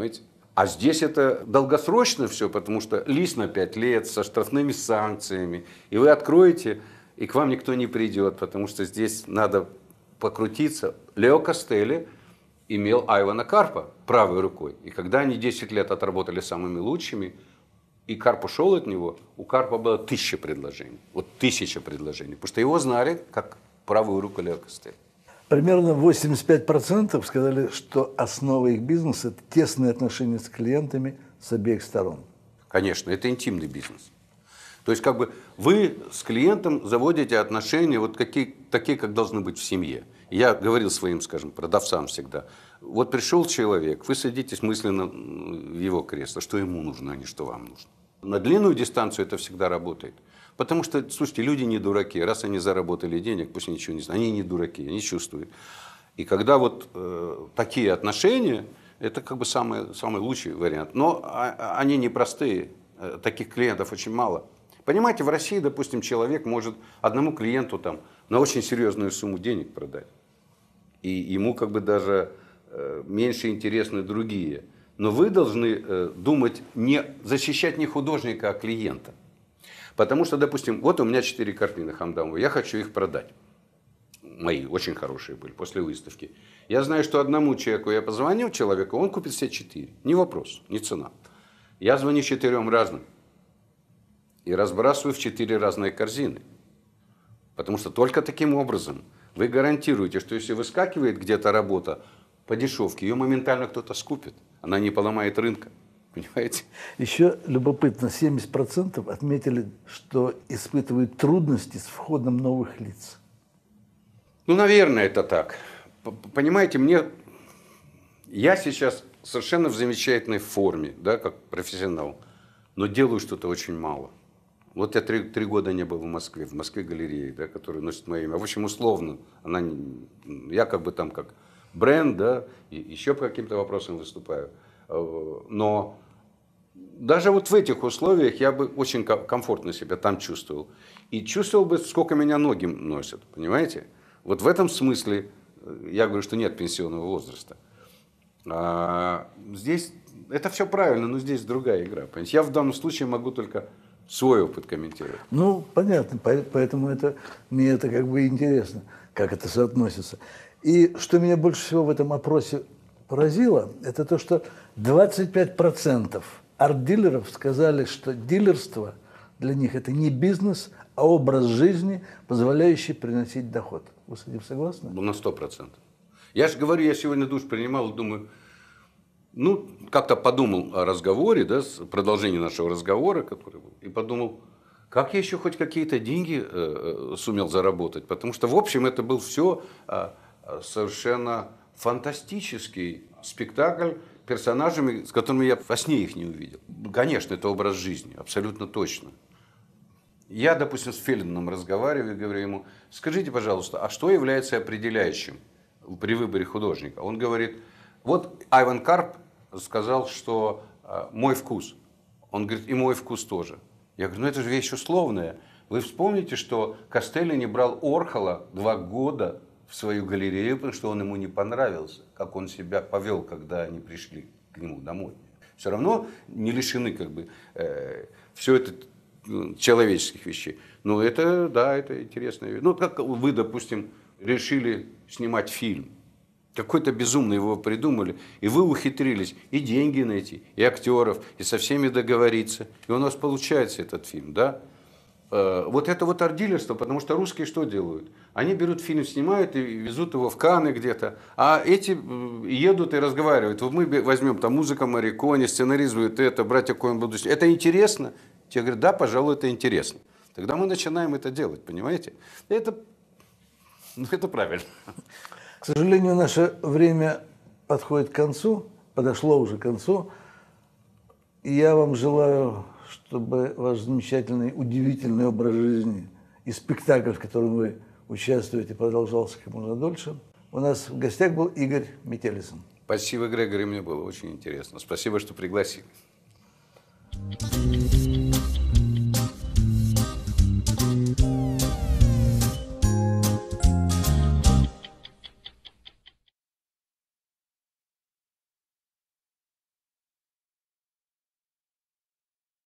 А здесь это долгосрочно все, потому что лист на пять лет со штрафными санкциями. И вы откроете, и к вам никто не придет, потому что здесь надо покрутиться. Лео Костелли имел Айвана Карпа правой рукой. И когда они десять лет отработали самыми лучшими, и Карп ушел от него, у Карпа было тысяча предложений. Вот тысяча предложений. Потому что его знали как правую руку Лео Костелли. Примерно восемьдесят пять процентов сказали, что основа их бизнеса – это тесные отношения с клиентами с обеих сторон. Конечно, это интимный бизнес. То есть как бы вы с клиентом заводите отношения вот какие, такие, как должны быть в семье. Я говорил своим, скажем, продавцам всегда, вот пришел человек, вы садитесь мысленно в его кресло, что ему нужно, а не что вам нужно. На длинную дистанцию это всегда работает. Потому что, слушайте, люди не дураки. Раз они заработали денег, пусть ничего не знают. Они не дураки, они чувствуют. И когда вот э, такие отношения, это как бы самый, самый лучший вариант. Но а, они непростые. Таких клиентов очень мало. Понимаете, в России, допустим, человек может одному клиенту там на очень серьезную сумму денег продать. И ему как бы даже э, меньше интересны другие. Но вы должны э, думать, не защищать не художника, а клиента. Потому что, допустим, вот у меня четыре картины Хамдамова, я хочу их продать. Мои очень хорошие были после выставки. Я знаю, что одному человеку я позвонил, человеку, он купит все четыре. Не вопрос, не цена. Я звоню четырем разным. И разбрасываю в четыре разные корзины. Потому что только таким образом вы гарантируете, что если выскакивает где-то работа по дешевке, ее моментально кто-то скупит. Она не поломает рынка. Понимаете? Еще любопытно, семьдесят процентов отметили, что испытывают трудности с входом новых лиц. Ну, наверное, это так. Понимаете, мне... Я сейчас совершенно в замечательной форме, да, как профессионал, но делаю что-то очень мало. Вот я три, три года не был в Москве, в Москве галереи, да, которая носит мое имя. В общем, условно, она, я как бы там как бренд, да, и еще по каким-то вопросам выступаю. Но даже вот в этих условиях я бы очень комфортно себя там чувствовал. И чувствовал бы, сколько меня ноги носят, понимаете? Вот в этом смысле я говорю, что нет пенсионного возраста. А здесь это все правильно, но здесь другая игра. Понимаете? Я в данном случае могу только свой опыт комментировать. Ну, понятно, поэтому это, мне это как бы интересно, как это соотносится. И что меня больше всего в этом опросе поразило, это то, что двадцать пять процентов арт-дилеров сказали, что дилерство для них это не бизнес, а образ жизни, позволяющий приносить доход. Вы с этим согласны? Ну, на сто процентов. Я же говорю, я сегодня душ принимал и думаю, ну, как-то подумал о разговоре, да, продолжении нашего разговора, который был, и подумал, как я еще хоть какие-то деньги э, сумел заработать, потому что, в общем, это был все э, совершенно фантастический спектакль персонажами, с которыми я во сне их не увидел. Конечно, это образ жизни, абсолютно точно. Я, допустим, с Фельдманом разговариваю и говорю ему, скажите, пожалуйста, а что является определяющим при выборе художника? Он говорит, вот Айван Карп сказал, что э, мой вкус. Он говорит, и мой вкус тоже. Я говорю, ну это же вещь условная. Вы вспомните, что Костелли не брал Орхола два года в свою галерею, потому что он ему не понравился, как он себя повел, когда они пришли к нему домой. Все равно не лишены как бы э, все это человеческих вещей. Но это, да, это интересная вещь. Ну, как вы, допустим, решили снимать фильм. Какой-то безумный его придумали, и вы ухитрились и деньги найти, и актеров, и со всеми договориться. И у нас получается этот фильм, да? Вот это вот арт-дилерство, потому что русские что делают? Они берут фильм, снимают и везут его в Канны где-то, а эти едут и разговаривают. Вот мы возьмем там музыка Морриконе, сценаризует это, братья Коэн будут. Это интересно? Те говорят, да, пожалуй, это интересно. Тогда мы начинаем это делать, понимаете? Это, ну, это правильно. К сожалению, наше время подходит к концу, подошло уже к концу. И я вам желаю, чтобы ваш замечательный, удивительный образ жизни и спектакль, в котором вы участвуете, продолжался как можно дольше. У нас в гостях был Игорь Метелисон. Спасибо, Грегори, мне было очень интересно. Спасибо, что пригласили.